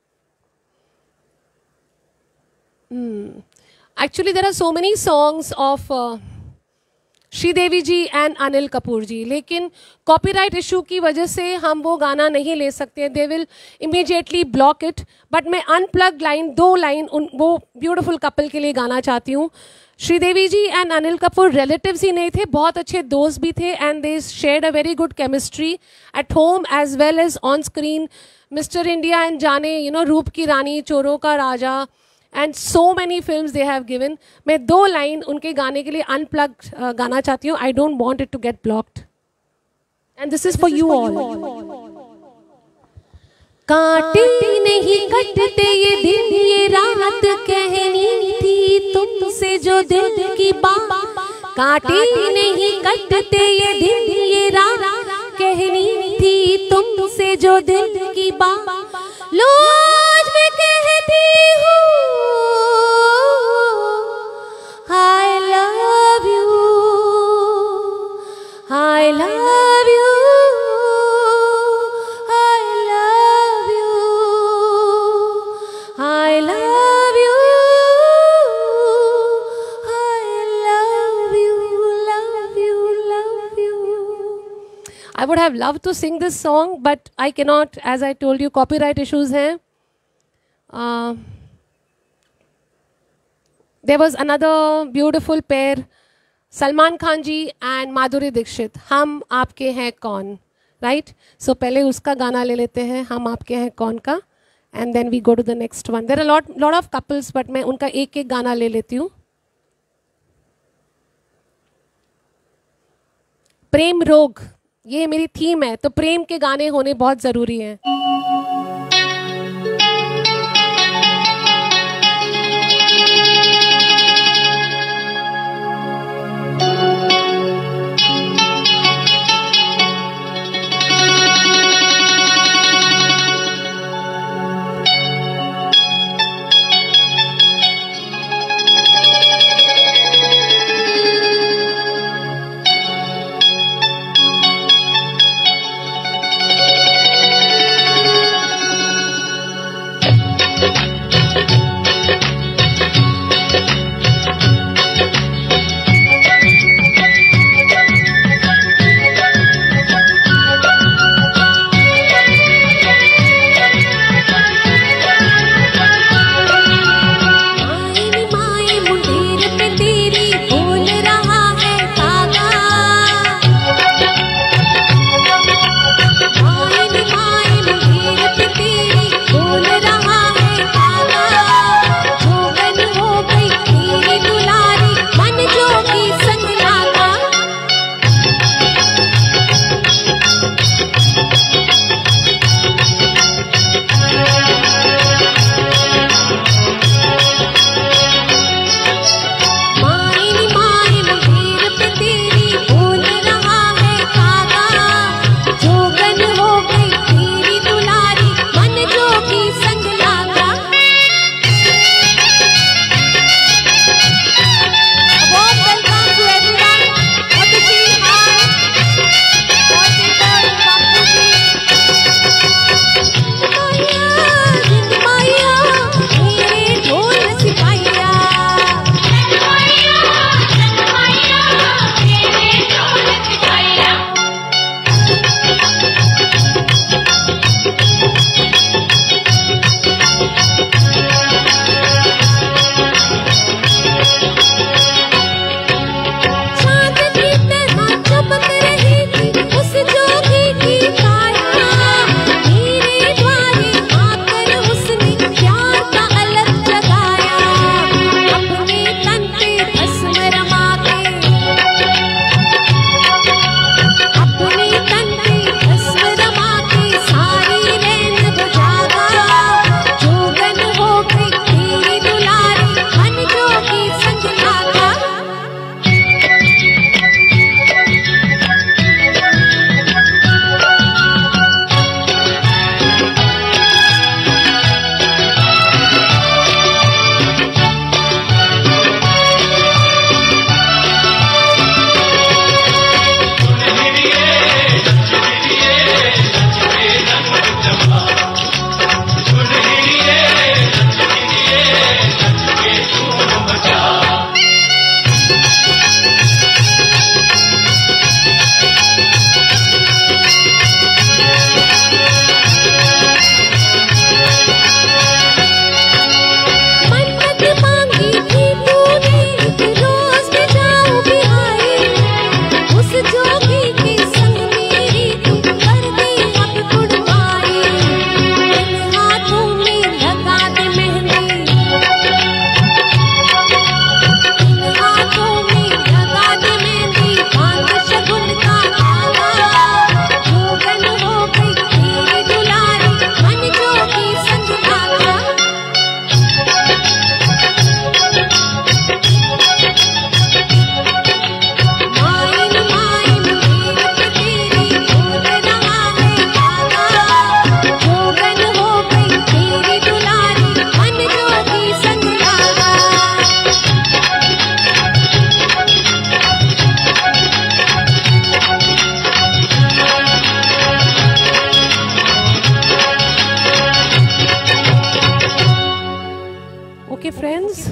Hmm. Actually, there are so many songs of uh, Sridevi ji and Anil Kapoor ji, लेकिन copyright issue की वजह से हम वो गाना नहीं ले सकते. They will immediately block it. But मैं अनप्लग लाइन, दो लाइन उन वो ब्यूटीफुल कपल के लिए गाना चाहती हूँ. श्रीदेवी जी एंड अनिल कपूर रिलेटिव्स ही नहीं थे, बहुत अच्छे दोस्त भी थे. And they shared a very good chemistry at home as well as on screen. Mister India and जाने, यू नो, रूप की रानी, चोरों का राजा, and so many films they have given. मैं दो लाइन उनके गाने के लिए unplugged uh, गाना चाहती हूँ. I don't want it to get blocked. And this is for you all. काटे नहीं कटते ये दिन ये रात, कहनी थी तुमसे जो दिल की बात. काटे नहीं कटते ये दिन ये रात, कहनी थी तुमसे जो दिल की बात. लो आज मैं कहती हूँ I love you, I love you, I love you, I love you, I love you, love you, love you. I would have loved to sing this song, but I cannot, as I told you, copyright issues हैं. Uh, There was another beautiful pair, Salman Khan ji and Madhuri Dixit. हम आपके हैं कौन, right? So पहले उसका गाना ले लेते हैं, हम आपके हैं कौन का, and then we go to the next one. There are a lot, lot of couples, but मैं उनका एक एक गाना ले लेती हूँ. प्रेम रोग, ये मेरी थीम है, तो प्रेम के गाने होने बहुत जरूरी हैं.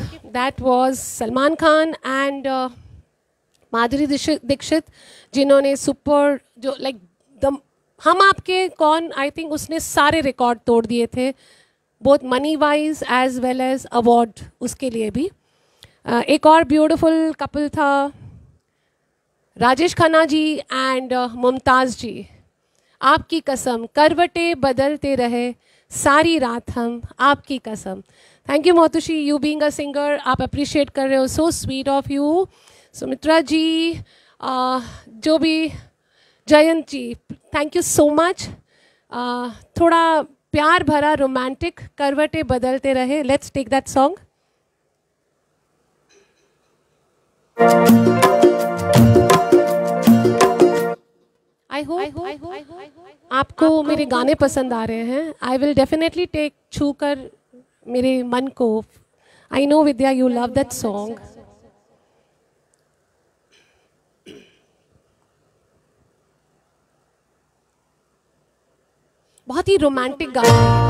that was Salman Khan and uh, Madhuri Dixit, जिन्होंने सुपर जो लाइक द हम आपके कौन, आई थिंक उसने सारे रिकॉर्ड तोड़ दिए थे, both money wise as well as award उसके लिए भी. uh, एक और ब्यूटिफुल कपल था राजेश खन्ना जी एंड मुमताज़ जी. आपकी कसम करवटें बदलते रहे सारी रात हम, आपकी कसम. Thank you Motushi, you being a singer, आप अप्रिशिएट कर रहे हो, so sweet of you. Sumitra ji, uh, जो भी, Jayant ji, thank you so much. थोड़ा प्यार भरा रोमांटिक करवटें बदलते रहे. Let's take that song. I hope आपको मेरे गाने पसंद आ रहे हैं. आई विल डेफिनेटली टेक छू कर मेरे मन को. I know Vidya you love that song. बहुत ही रोमांटिक गाना है.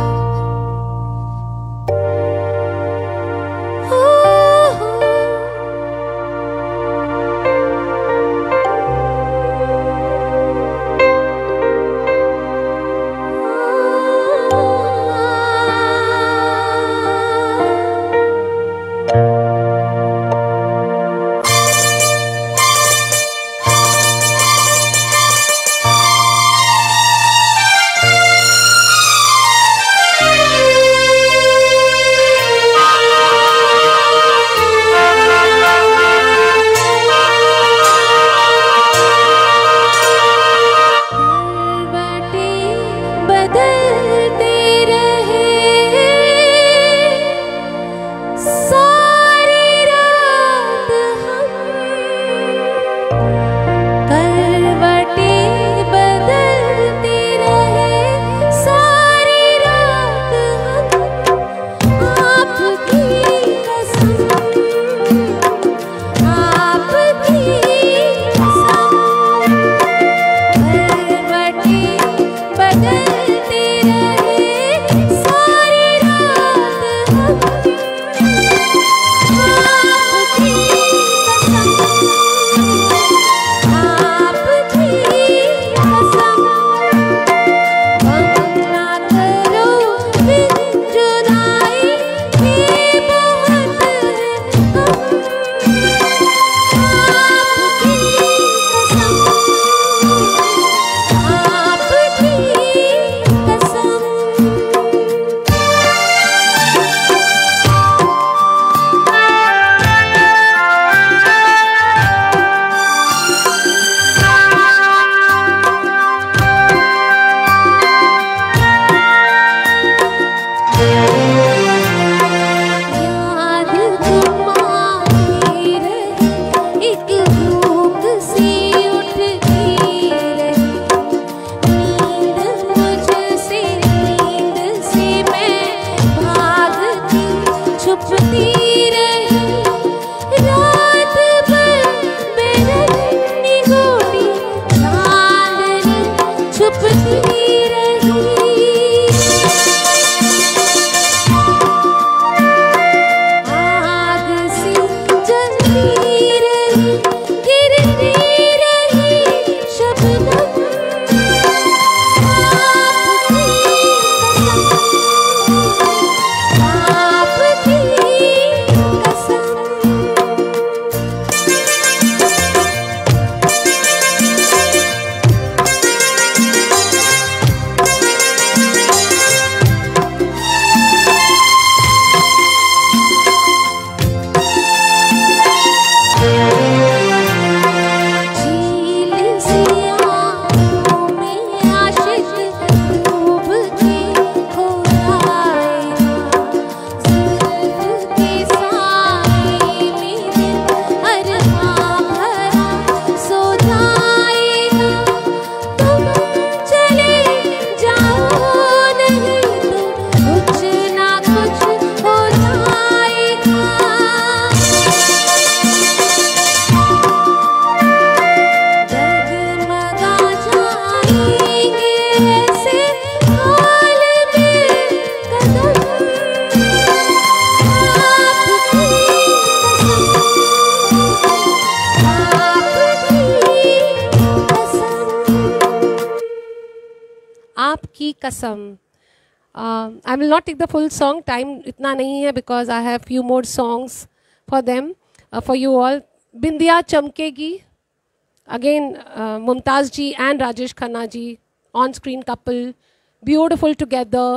की कसम. Uh, I will not take the full song. Time itna nahi hai because I have few more songs for them, uh, for you all. Bindiya Chamkegi. Again, uh, Mumtaz ji and Rajesh Khanna ji, on-screen couple, beautiful together.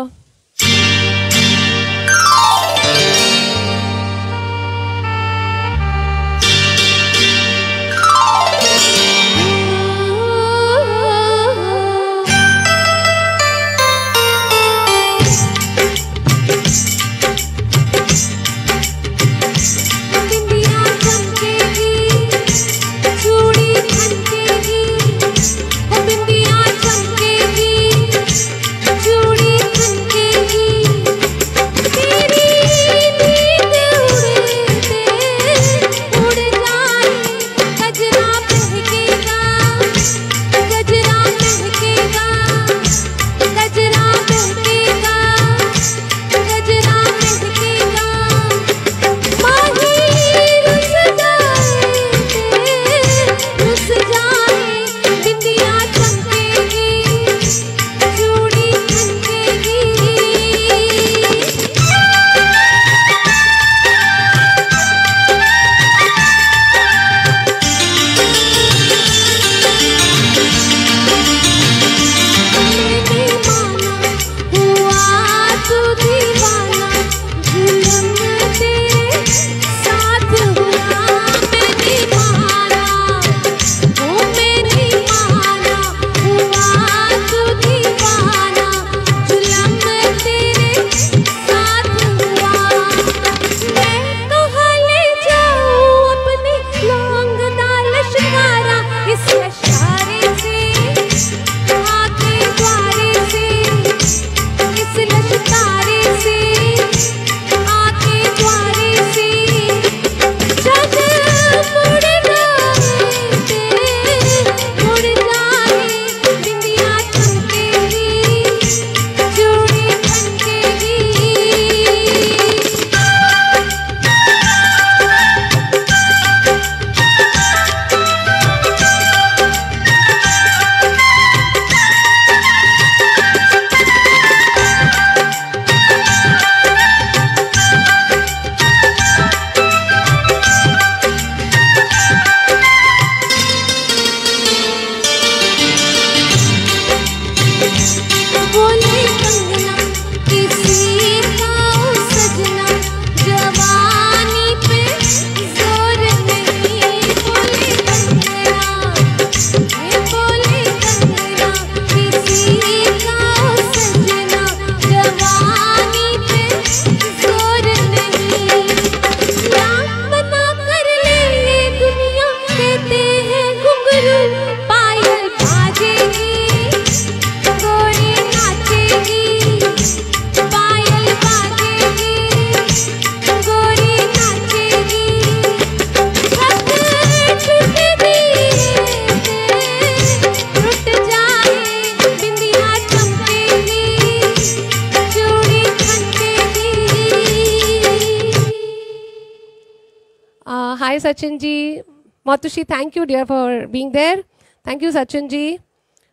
Hi Sachin ji, Matushi, thank you dear for being there. Thank you Sachin ji.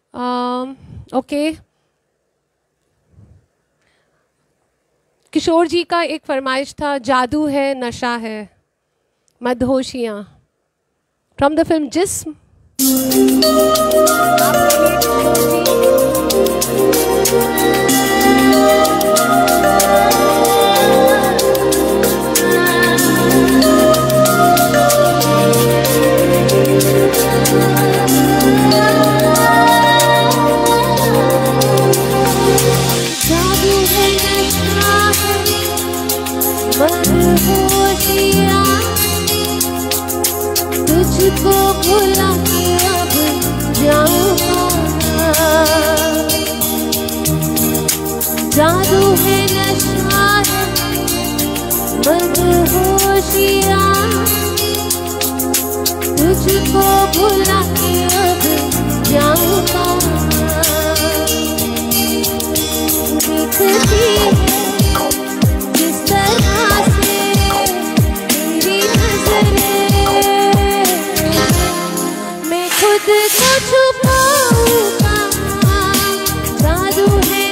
Um, okay. किशोर जी का एक फरमाइश था, जादू है नशा है मदहोशियाँ, from the film जिस्म. तुझको भुला के अब जाऊंगा, जादू है नशा है मदहोशियाँ, तुझको भुला के अब जाऊंगा. देखती है जिस तरह से तेरी नजरें, मैं खुद को छुपाऊंगा, जादू है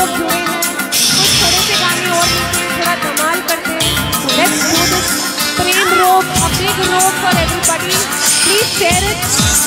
लोग जुड़े हैं, कुछ थोड़े से गाने और लेके थोड़ा धमाल करते हैं। Let's do this Prem Rog, a big rog for everybody, please share it.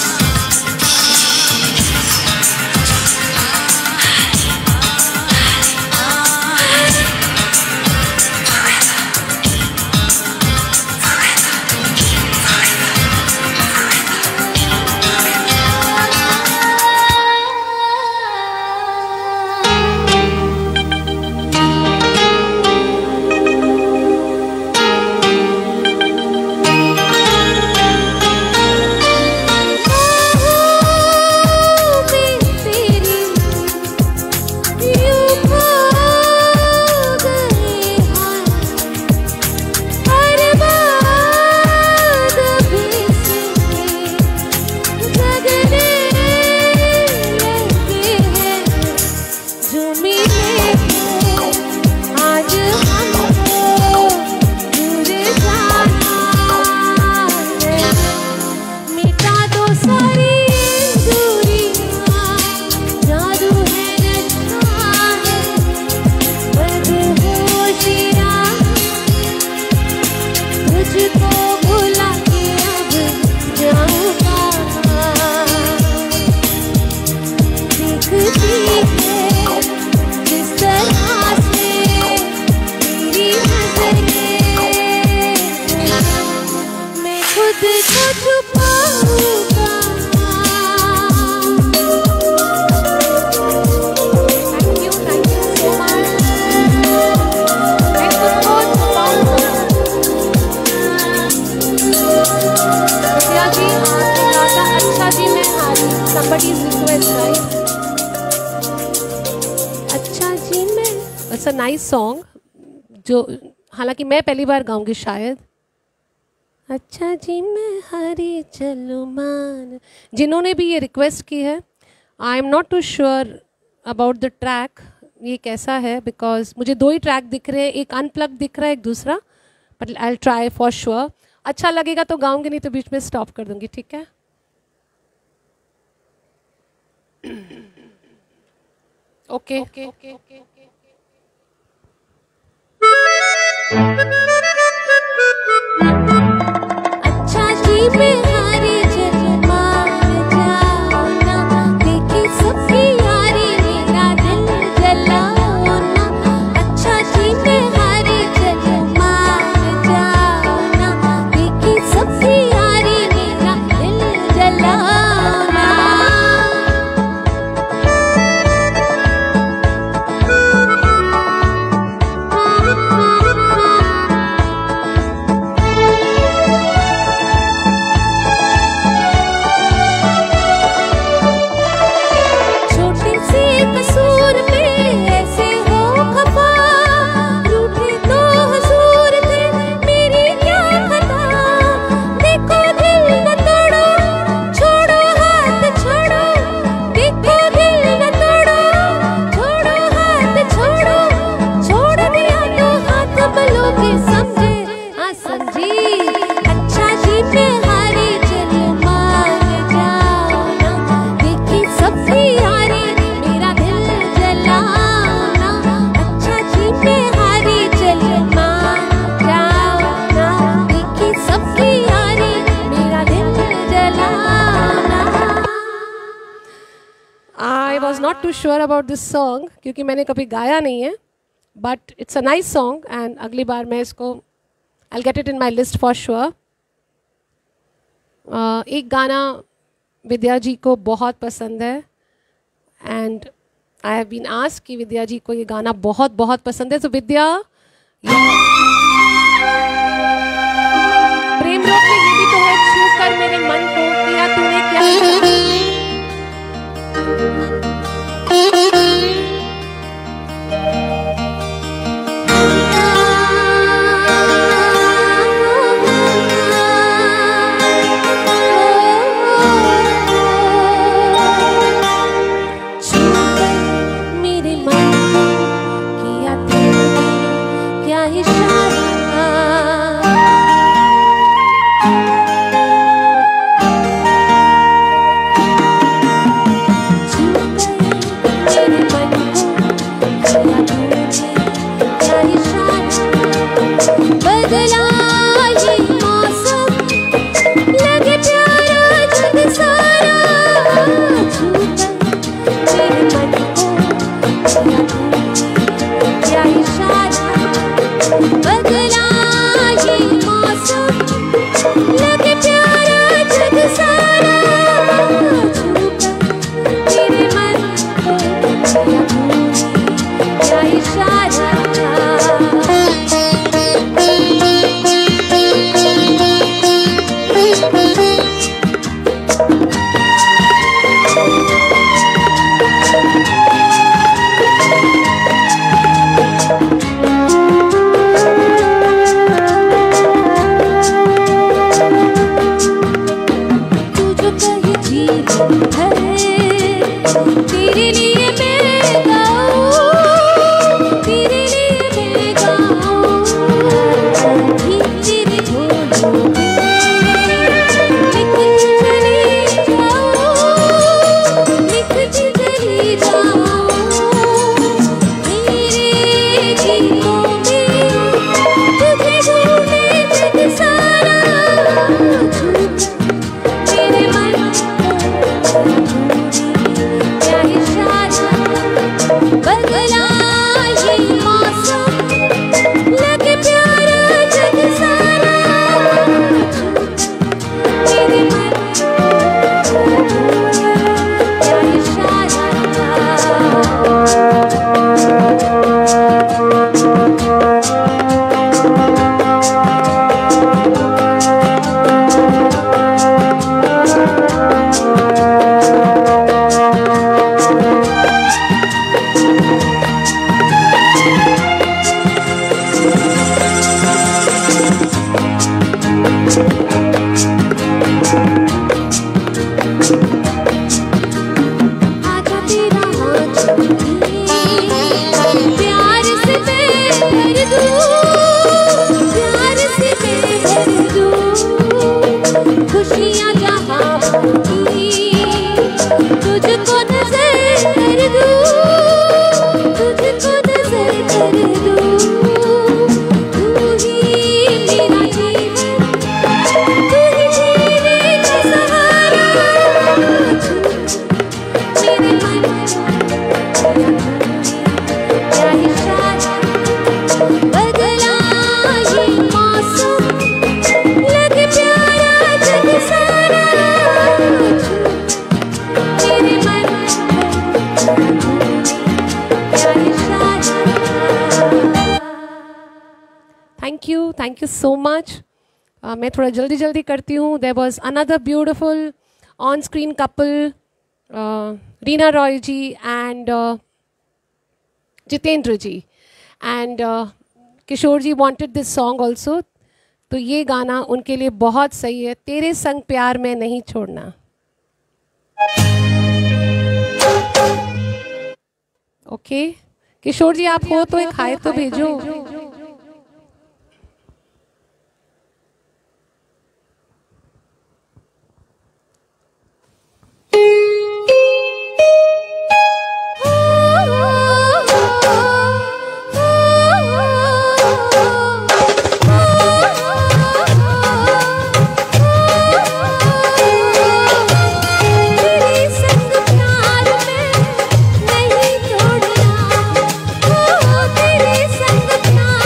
It's a nice song, जो हालांकि मैं पहली बार गाऊंगी शायद। अच्छा जी मैं हरी चलूं मान, जिन्होंने भी ये रिक्वेस्ट की है, I am not too sure about the track, ये कैसा है, बिकॉज मुझे दो ही ट्रैक दिख रहे हैं, एक अनप्लग दिख रहा है, एक दूसरा, but I will try for sure. अच्छा लगेगा तो गाऊंगी, नहीं तो बीच में स्टॉप कर दूंगी, ठीक है। ओके ओके ओके अच्छा जी मैं हारी चल मान जाओ ना, देखी सबकी यारी मेरा दिल जलाओ ना। अच्छा जी मैं हारी चल मान जाओ ना, देखी सबकी यारी मेरा दिल जलाओ ना। Not too sure about this song क्योंकि मैंने कभी गाया नहीं है, but it's a nice song and अगली बार मैं इसको I will get it in my list for sure. एक गाना विद्या जी को बहुत पसंद है and I have been asked कि विद्या जी को ये गाना बहुत बहुत पसंद है, तो विद्या प्रेम रोग में ये भी तो है, छू कर मेरे मन को किया तूने क्या। इशारा बदला ये मौसम लगे प्यारा जग सारा छूकर मेरे मन को क्या इशारा बदला ये मौसम लगे प्यारा जग सारा छूकर मेरे मन को क्या इशारा तेरे लिए मैं गाऊं, तेरे लिए मैं गाऊं, तेरे झोलों में लिखती चली जाऊं, लिखती चली जाऊं, मेरे गीतों में तुझे ढूंढे जग सारा मेरे मन क्या इशारा बदला ये मौसम लगे प्यारा जग सारा मेरे मन क्या इशारा प्यार से मैं भर दूं, प्यार से मैं भर दूं, खुशियाँ जहाँ की तुझको नजर कर दूं, तुझको नजर कर दूं, तू ही मेरा जीवन, तू ही जीने का सहारा, मेरे मन क्या इशारा बदला ये मौसम लगे प्यारा जग सारा मेरे मन क्या इशारा। Thank you, thank you so much. मैं थोड़ा जल्दी जल्दी करती हूँ। There was another beautiful on screen couple, Reena Roy ji and Jitendra ji, and Kishore ji wanted this song also, तो ये गाना उनके लिए बहुत सही है, तेरे संग प्यार में नहीं छोड़ना। ओके किशोर जी, आप हो तो एक हाय तो भेजो। तेरे संग प्यार में नहीं छोड़ना, तेरे संग प्यार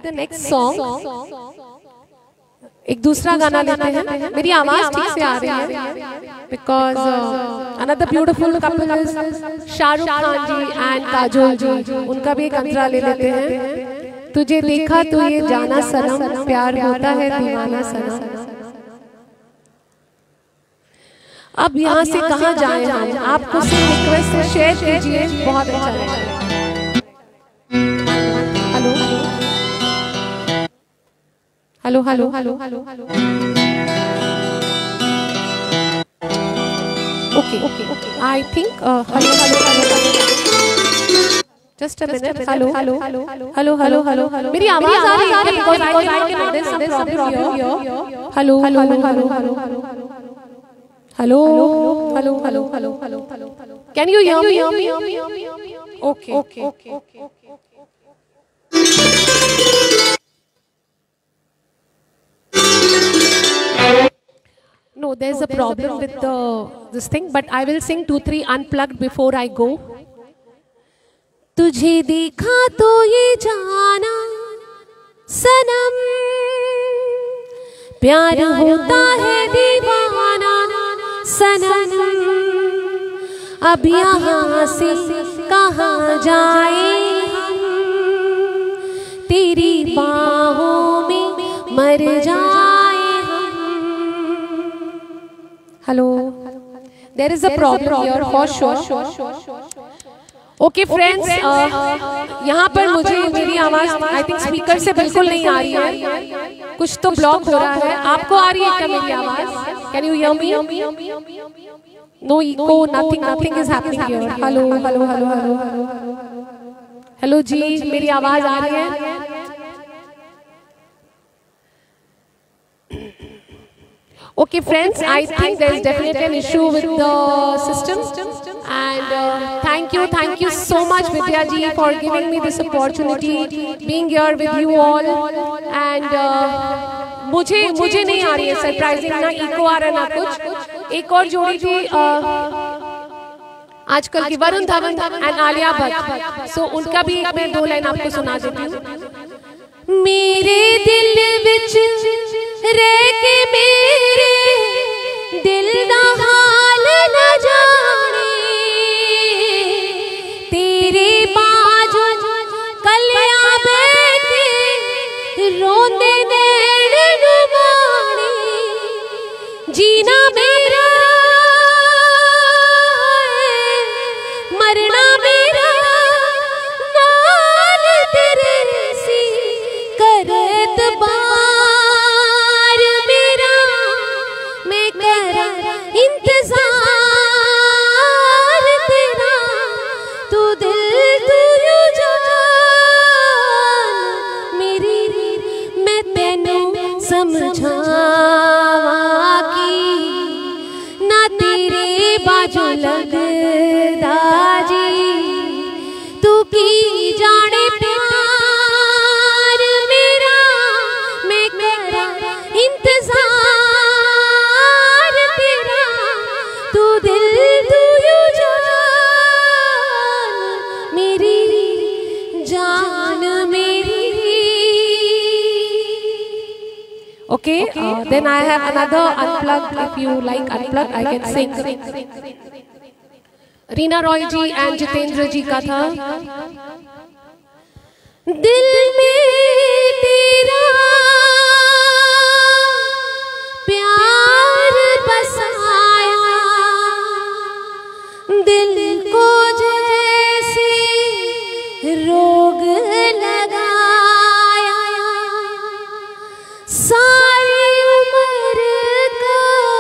द नेक्स्ट सॉन्ग एक दूसरा गाना लेते हैं. मेरी आवाज ठीक से आ रही है because another beautiful couple is Shahrukh Khan ji and Kajol ji. उनका भी एक अंतरा ले लेते हैं. तुझे देखा तो ये जाना सनम, प्यार होता है दीवाना सनम. अब यहाँ से कहाँ जाएं हम? आपको सिर्फ रिक्वेस्ट से शेयर कीजिए, बहुत अच्छा लगेगा. Hello hello hello hello hello okay okay okay I think hello hello hello just a minute. Hello hello hello hello hello hello hello मेरी आवाज आ रही है because I can there some problem here. Hello hello hello hello hello hello hello hello hello hello can you hear me? Okay okay okay No, there's a problem with the this thing, but I will sing two three unplugged before I go. तुझे देखा तो ये जाना सनम, प्यार होता है दीवाना सनम. अब यहाँ से कहाँ जाए हम, तेरी बाहों में मर जाए. Hello. There is a problem here for sure. Okay friends, यहाँ पर मुझे मेरी आवाज आई थिंक स्पीकर से बिल्कुल नहीं आ रही है. कुछ तो ब्लॉक हो रहा है. आपको आ रही है क्या मेरी आवाज? Can you hear me? No echo, nothing, nothing is happening here. Hello, hello, hello, hello. Hello जी, मेरी आवाज आ रही है? Okay friends, I think there is definitely an issue with the system, and uh, thank you, thank you so much Vidya ji for giving me this opportunity, being here with you all, and uh, मुझे मुझे नहीं आ रही है surprising, ना eco आ रहा ना कुछ. एक और जोड़ी थी आजकल की वरुण धवन एंड आलिया भट्ट, सो उनका भी मैं दो लाइन आपको सुना देती हूँ. मेरे दिल विच रह के मेरे दिल दा हाल न जाने, तेरे बाजू कलिया बैठे रोंदे नैन नुमाने. जीना मेरा मरना मेरा, नाल तेरे सी करत बार मेरा, मैं कर इंतजार तेरा. तू दिल तू यू जान मेरी, मैं तेनू समझावा की ना तेरे बाजू लगदा जी. तू की जाने प्यार मेरा, मैं करा इंतजार तेरा. तू दिल तू यू जान मेरी, जान मेरी. Okay, uh, then I have another unplugged. If you like unplugged, I can sing. Reena Roy ji and Jitendra ji का था. दिल में तेरा प्यार बसाया, दिल को जैसे रोग लगाया. सारी उम्र का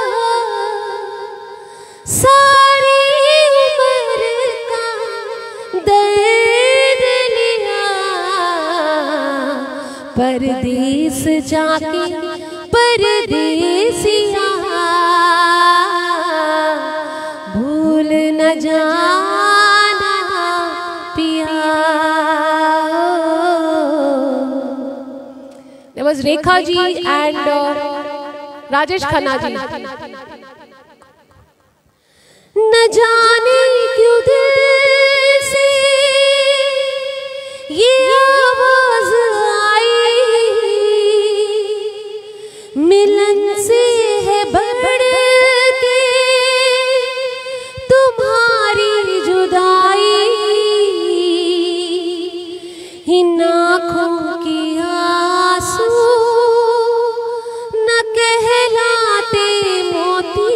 सारी उम्र का दर्द लिया, परदेस जाके परदेसिया भूल न जाना पिया. There was Rekha ji and uh, Rajesh Khanna ji. न जाने क्यों दिल से ये आवाज आई, इन आँखों की आंसू न कहलाते मोती,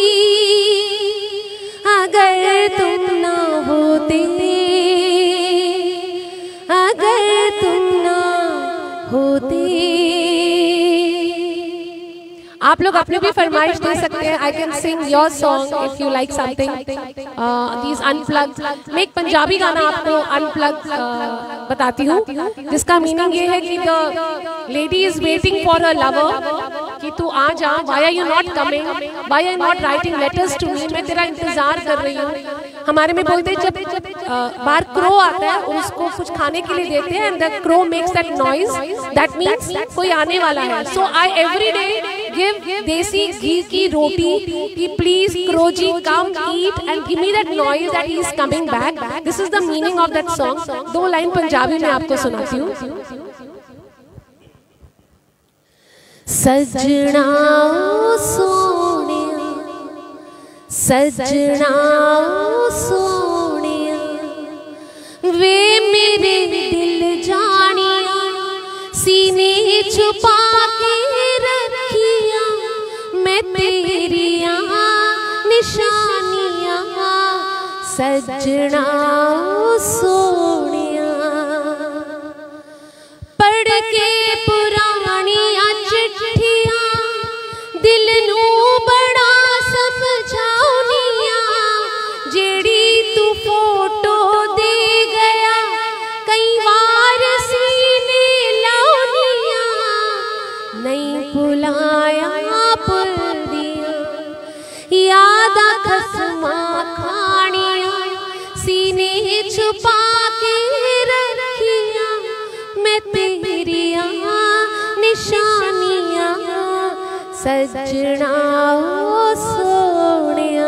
अगर तुम ना होते, अगर तुम ना होते। आप लोग अपने भी फरमाइश दे सकते हैं। I can sing your song if you like something these unplugged. मैं एक पंजाबी गाना आपको अनप्लग्ड uh, बताती हूँ, जिसका मीनिंग ये है कि the lady is waiting for a lover, कि तू आ जा, why are you not coming, why are you not writing letters to me, मैं तेरा इंतजार कर रही हूँ। हमारे में बोलते हैं जब uh, बाहर क्रो आता है और उसको कुछ खाने के लिए देते हैं, and the crow makes that noise, that means कोई आने वाला है। So I every day give desi ghee की रोटी कि please crow ji come eat and give me that noise that he is coming back. This is the meaning of that song. दो line Punjabi में आपको सुनाती हूँ। सजना सोनिया, सजना सोनिया, वे मेरे दिल जानिया, सीने छुपा के रखिया, मैं तेरिया निशानिया, सजना सोनिया। पढ़ के पुरानिया चिट्ठिया, दिल नू बड़ा समझाउनिया, जेड़ी तू फोटो दे गया कई बार सीने लाउनिया, नहीं भुलाया भुल दिया, याद खसमा खानिया, सीने छुपा के रखिया, मैं तेरिया निशानिया, सजना सोनिया।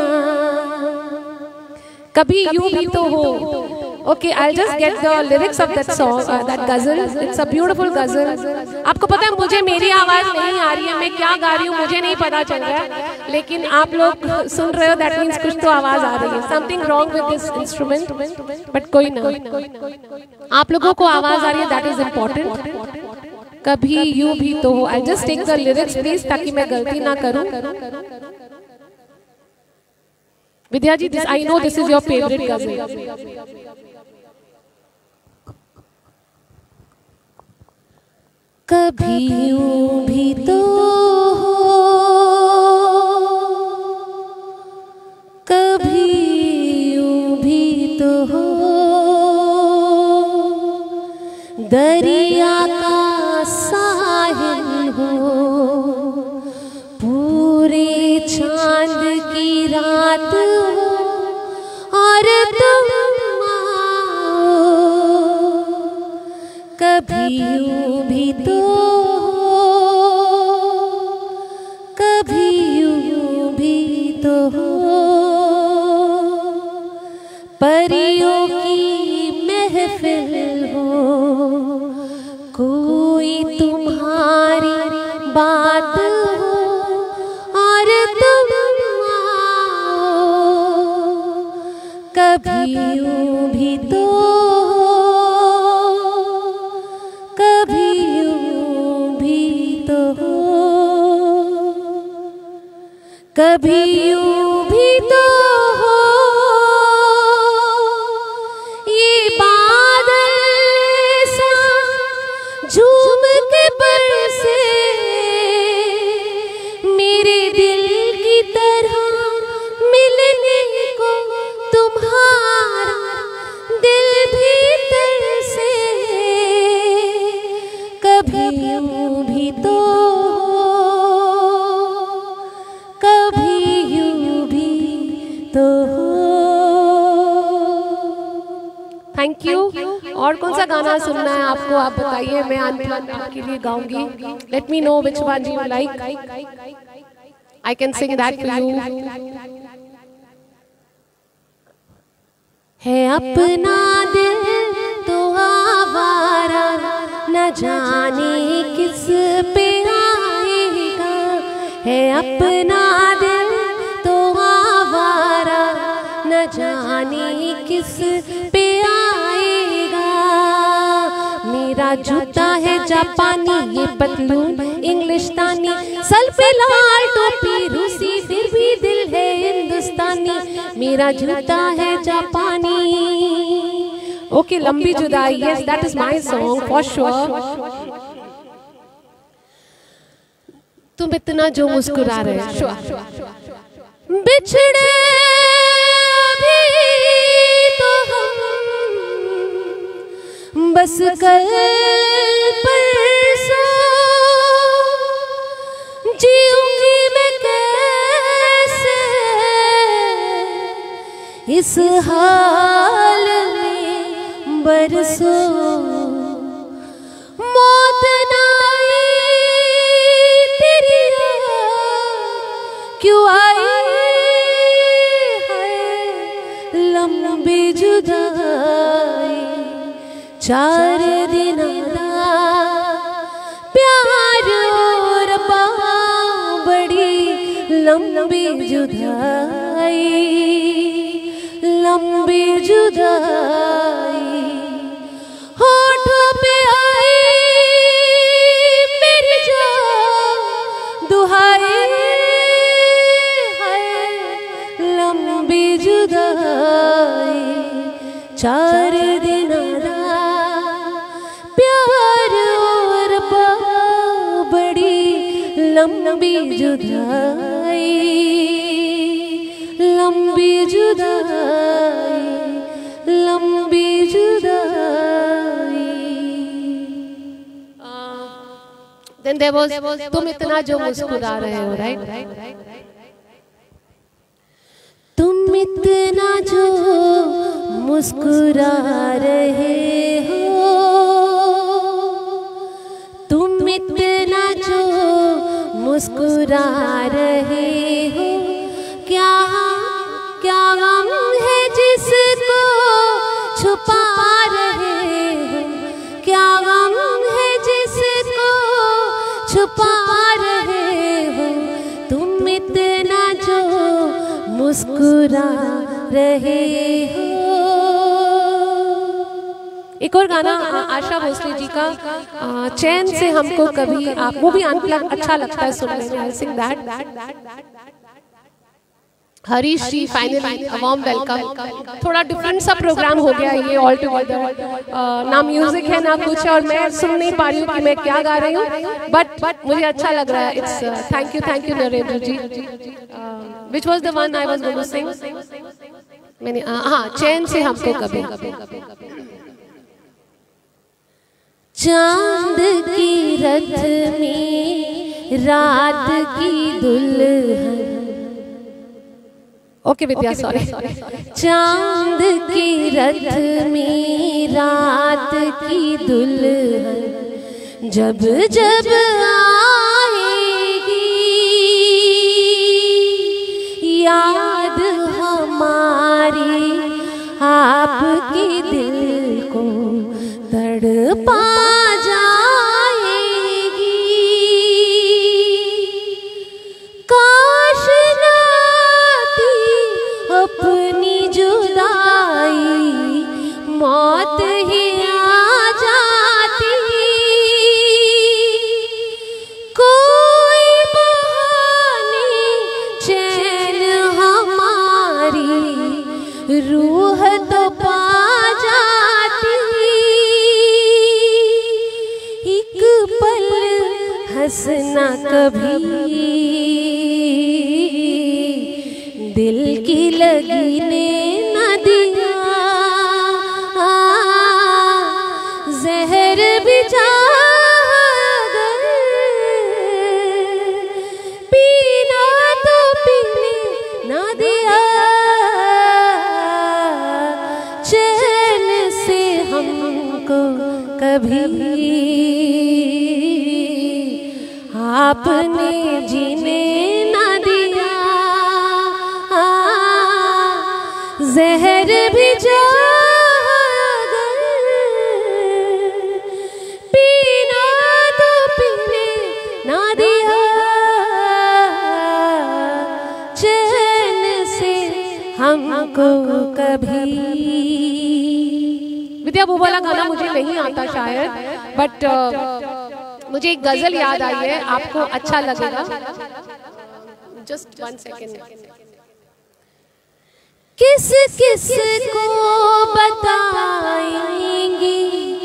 कभी यूं भी तो हो। Okay, I'll just get the lyrics of that song, uh, that ghazal. It's a beautiful ghazal. आपको पता है मुझे मेरी आवाज़ नहीं आ रही है, मैं क्या गा रही हूँ मुझे नहीं पता चल रहा है, लेकिन आप लोग सुन रहे हो, that means कुछ तो आवाज़ आ रही है। Something wrong with this instrument, but कोई ना, आप लोगों को आवाज़ आ रही है, that is important। कभी यूं भी तो हो। I'll just take the lyrics please, ताकि मैं गलती ना करूँ। विद्या जी, this I know this is your favorite ghazal। कभी यूं भी तो हो, कभी यूं भी तो हो, दरिया का साहिल हो, पूरे चांद की रात हो, और तुम कभी यूं भी तो हो, कभी यूं भी तो हो, परियों की महफिल हो, कोई तुम्हारी बात हो, और तुम आओ, कभी यूं भी तो कभी यूं भी तो हो, ये बादल सा झूम के बरसे, मेरे दिल की तरह मिलने को तुम्हारा दिल भी तरसे, कभी यूं भी तो थैंक यू। और कौन सा गाना सुनना है आपको, आप बताइए, मैं अनप्लग्ड आपके लिए गाऊंगी। Let me know which one you like, I can sing that for you. है अपना दिल तो आवारा, न जाने किस पे आएगा, है अपना दिल तो आवारा, न जाने किस पे आएगा, मेरा जूता है जापानी, ये पतलून इंग्लिशतानी, सर पे लाल टोपी रूसी, फिर भी दिल है हिंदुस्तानी, मेरा जूता है जापानी। ओके, लंबी जुदाई, yes that is my song for sure. तुम इतना जो मुस्कुरा रहे हो, बिछड़े भी तो हम बस कल परसों, जीऊंगी मैं कैसे इस हाल में बरसों, मौत ना क्यों आई है लंबी जुदाई, चार दिन प्यार और बड़ी लंबी जुदाई, लंबी जुदाई, होठों पे आई मेरी जान दुहाई, लंबी जुदाई, चार दिन प्यार और बड़ी लंबी जुदाई, लंबी जुदाई, लंबी जुदाई। Then there was, तुम इतना जो मुस्कुरा रहे हो, राइट? तुम इतना जो मुस्कुरा रहे हो, तुम इतना जो मुस्कुरा रहे हो, क्या क्या गम है जिसको छुपा रहे हो, क्या गम है जिसको छुपा रहे हो, तुम इतना जो मुस्कुरा रहे हो। एक और गाना आशा भोसले जी का, चैन से हमको कभी, आप वो भी अनप्लग अच्छा लगता है सुनने में, I sing that. Harish ji finally a warm welcome. थोड़ा डिफरेंट सा प्रोग्राम हो गया ये ऑल टुगेदर, ना म्यूजिक है ना कुछ, और मैं सुन नहीं पा रही हूँ कि मैं क्या गा रही हूँ, बट बट मुझे अच्छा लग रहा है। It's thank you thank you Narendra ji. Which was the one I was going to sing? मैंने हाँ, चैन से हमको कभी। चांद की रथ में रात की दुल्हन, ओके विद्या सॉरी, चांद की रथ में रात की दुल्हन, जब जब आएगी याद हमारी, आपके दिल को तड़पा जाएगी। काश अपनी जुदाई मौत ही आ जाती, कोई बहाने चैन हमारी रूह तो पा जाती, एक पल हंसना कभी दिल की लगी ने न दिया, जहर भी जागर पीना तो पीने न दिया, चैन से हमको कभी आपने जीने न दिया, जहर भी जागर पीना तो पीने ना दिया, चैन से हमको कभी। विद्या वो वाला गाना मुझे नहीं आता शायद, बट uh, मुझे एक गजल याद आई है, आपको अच्छा लगेगा। Just one second. किस किस को बताएंगे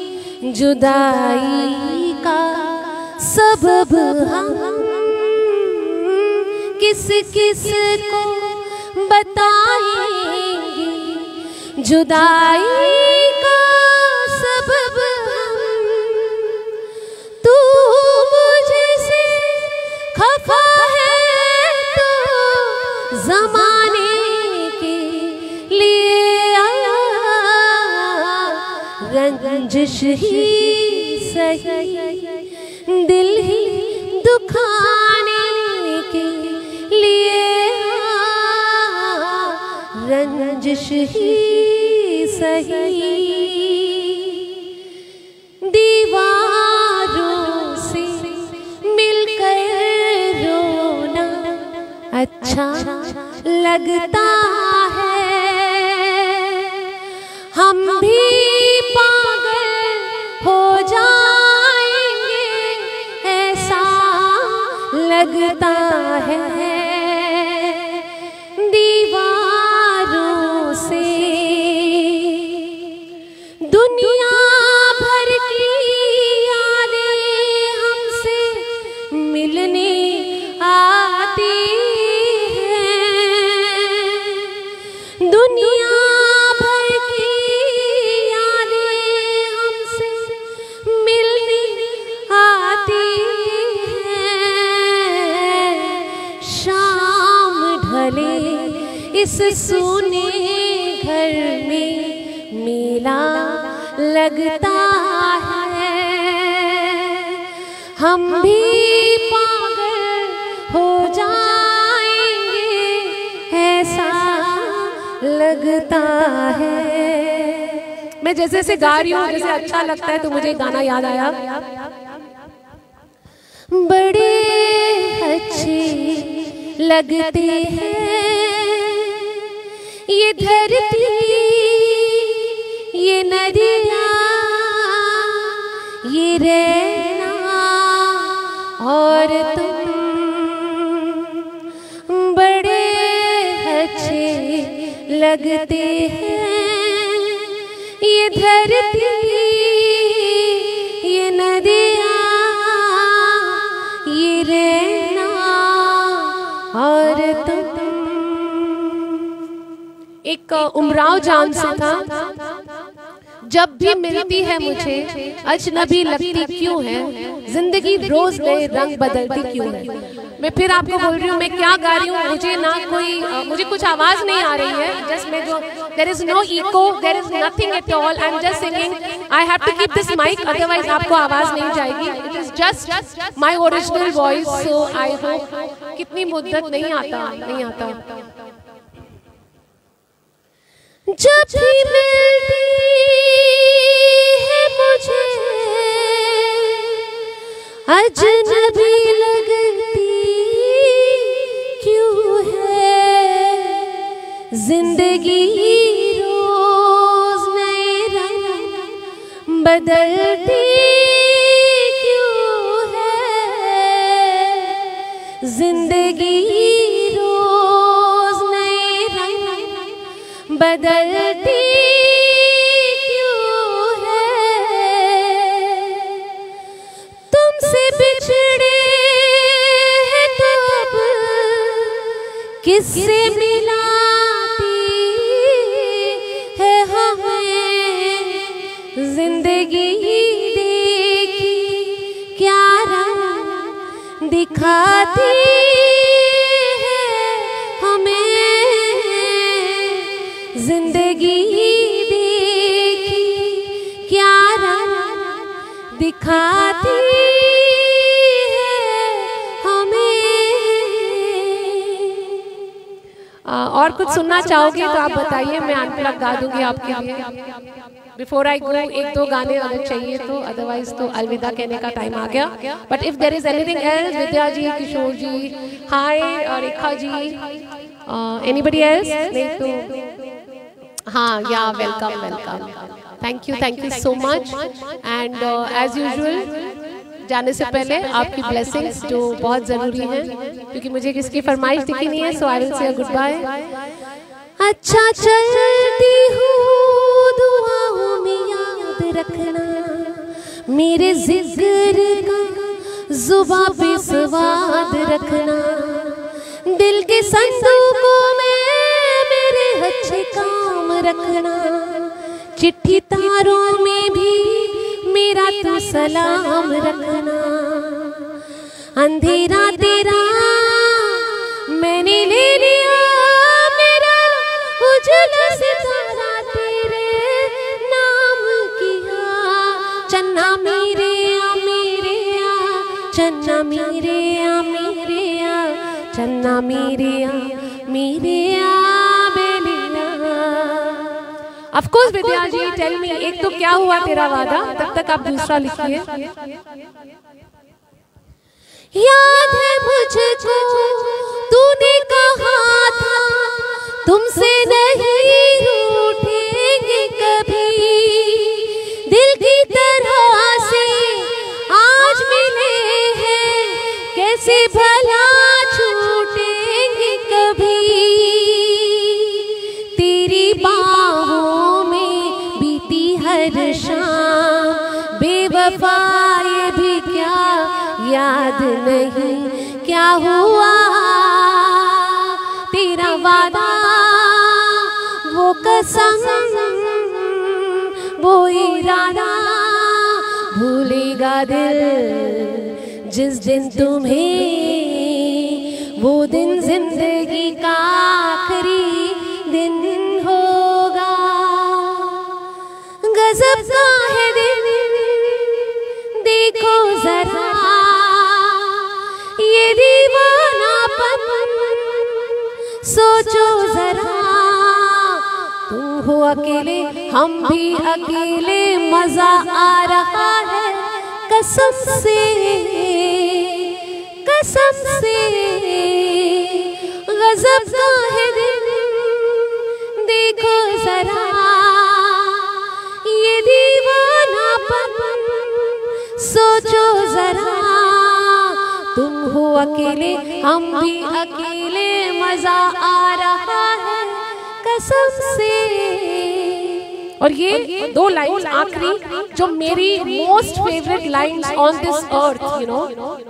जुदाई का सबब हम, किस किस को बताएंगे जुदाई का सबब हम। तू मुझसे खफा है तो जमाने के लिए आया, रंजिश ही सही दिल ही दुखाने के लिए, रंजिश ही सही। दीवारों से मिलकर रोना अच्छा लगता है, हम भी पागल हो जाएंगे ऐसा लगता है। दीवारों से दुनिया भर की यादें हमसे मिलने आती हैं, दुनिया भर की यादें हमसे मिलने आती हैं। शाम ढले इस सूने घर में मेला लगता है, हम भी पागल हो जाएंगे ऐसा लगता है। मैं जैसे जैसे गा रही हूँ, जैसे अच्छा लगता है, तो मुझे गाना याद आया। बड़े अच्छे लगते हैं ये धरती ये नदियाँ ये रहना और तुम, बड़े अच्छे लगते हैं ये धरती ये नदियाँ ये रहना और तुम। एक उमराव जान से था, जब भी मिलती है मुझे अजनबी लगती क्यों है, जिंदगी रोज नए रंग बदलती क्यों है। मैं फिर आपको बोल रही हूँ, मैं क्या गा रही हूँ, मुझे ना कोई uh, मुझे कुछ आवाज नहीं आ रही है, जस्ट मैं जो there is no echo, there is nothing at all, I am just singing. I have to keep this mike, otherwise आपको आवाज नहीं जाएगी। It is just my original voice, so I hope कितनी मुद्दत नहीं आता नहीं आता जब भी मिलती है मुझे अजनबी लगती क्यों है, जिंदगी रोज नए रंग बदलती क्यों है, जिंदगी रोज नए रंग बदलती क्यों है। तुमसे बिछड़े हैं तो अब किससे मिलाती है हमें, जिंदगी देखी क्या रंग दिखाती है हमें, जिंदगी देखी क्या रंग दिखाती है हमें। आ, और कुछ सुनना चाहोगे तो आप बताइए, मैं अनप्लग गा दूंगी आपके लिए। बिफोर आई गो एक दो गाने अगर चाहिए तो, अदरवाइज तो अलविदा कहने का टाइम आ गया। But if there is anything else, Vidya ji, Kishore ji, hi, और रेखा जी, एनीबडी एल्स? नहीं तो हाँ, या welcome welcome. Thank you, thank you so much. And as usual जाने से पहले आपकी ब्लेसिंग्स जो बहुत ज़रूरी है, क्योंकि मुझे किसकी फरमाइश दिखी नहीं है, so I will say goodbye. अच्छा चलती हूँ, दुआओं में याद रखना, मेरे जिक्र का जुबां पे स्वाद रखना, दिल के संदूकों में मेरे अच्छे काम रखना, चिट्ठी तारों में भी मेरा तो सलाम रखना। अंधेरा तेरा मैंने ले लिया, मेरा उजला सितारा तेरे नाम किया, चन्ना मेरे आ मेरे आ, चन्ना मेरे आ मेरे आ, चन्ना मेरे आ मेरे आ Of course Vidya ji, tell me, एक तो क्या हुआ तेरा वादा, तब तक आप दूसरा लिखिए। याद है मुझको तूने कहा था, तुमसे नहीं रूठेंगे कभी, दिल की तरह से आज मिले हैं, कैसे भला छूटेंगे कभी, तेरी बाहों में बीती हर शाम, बेवफाए भी क्या याद नहीं क्या हुआ, तेरा वादा वो कसम वो इरादा, भूलेगा दिल जिस दिन तुम्हें, वो दिन जिंदगी का आखिरी दिन होगा। गजब का है दिन देखो जरा, ये दीवानापन सोचो जरा, तुम हो अकेले हम भी अकेले, मजा आ रहा है कसम से कसम से। गजब का है दिन देखो जरा, ये दीवानापन सोचो जरा, तुम हो अकेले हम भी अकेले, मजा आ रहा है कसम से। और ये दो लाइन्स आखिरी जो मेरी most favourite lines on this earth, you know,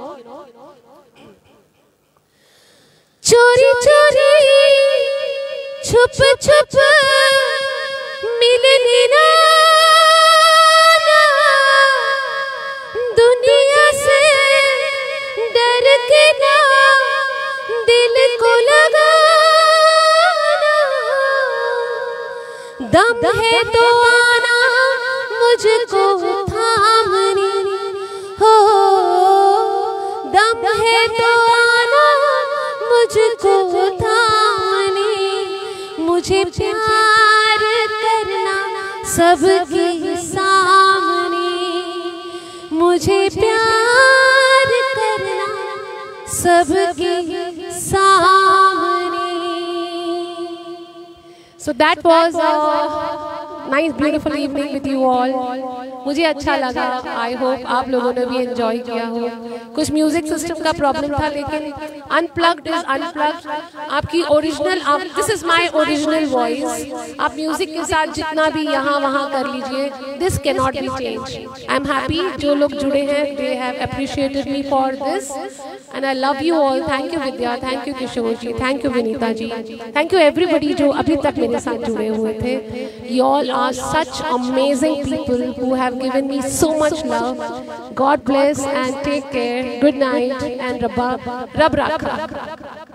चोरी चोरी छुप छुप मिलने ना, दुनिया से डर के ना, दिल को लगाना, दम है तो आना मुझको थामने, हो दम है तो आना मुझको थामने, मुझे प्यार करना सबके सामने, मुझे प्यार करना सबके सामने। So that was a nice beautiful evening with you all. मुझे अच्छा लगा, आई होप आप लोगों ने भी एंजॉय किया हो। कुछ म्यूजिक सिस्टम का प्रॉब्लम था, लेकिन अनप्लग्ड इज अनप्लग्ड। आपकी original, this is my original voice, आप म्यूजिक के साथ जितना भी यहाँ वहाँ कर लीजिए, this can not be change. I am happy जो लोग जुड़े हैं, they have appreciated me for this and I love you all. Thank you Vidya, thank you Kishore ji, thank you Vineeta ji, thank you everybody जो अभी तक मेरे साथ जुड़े हुए थे। You all are such amazing people who have given me so much love. God bless and take care. Good night and Rabba Rab Rakha.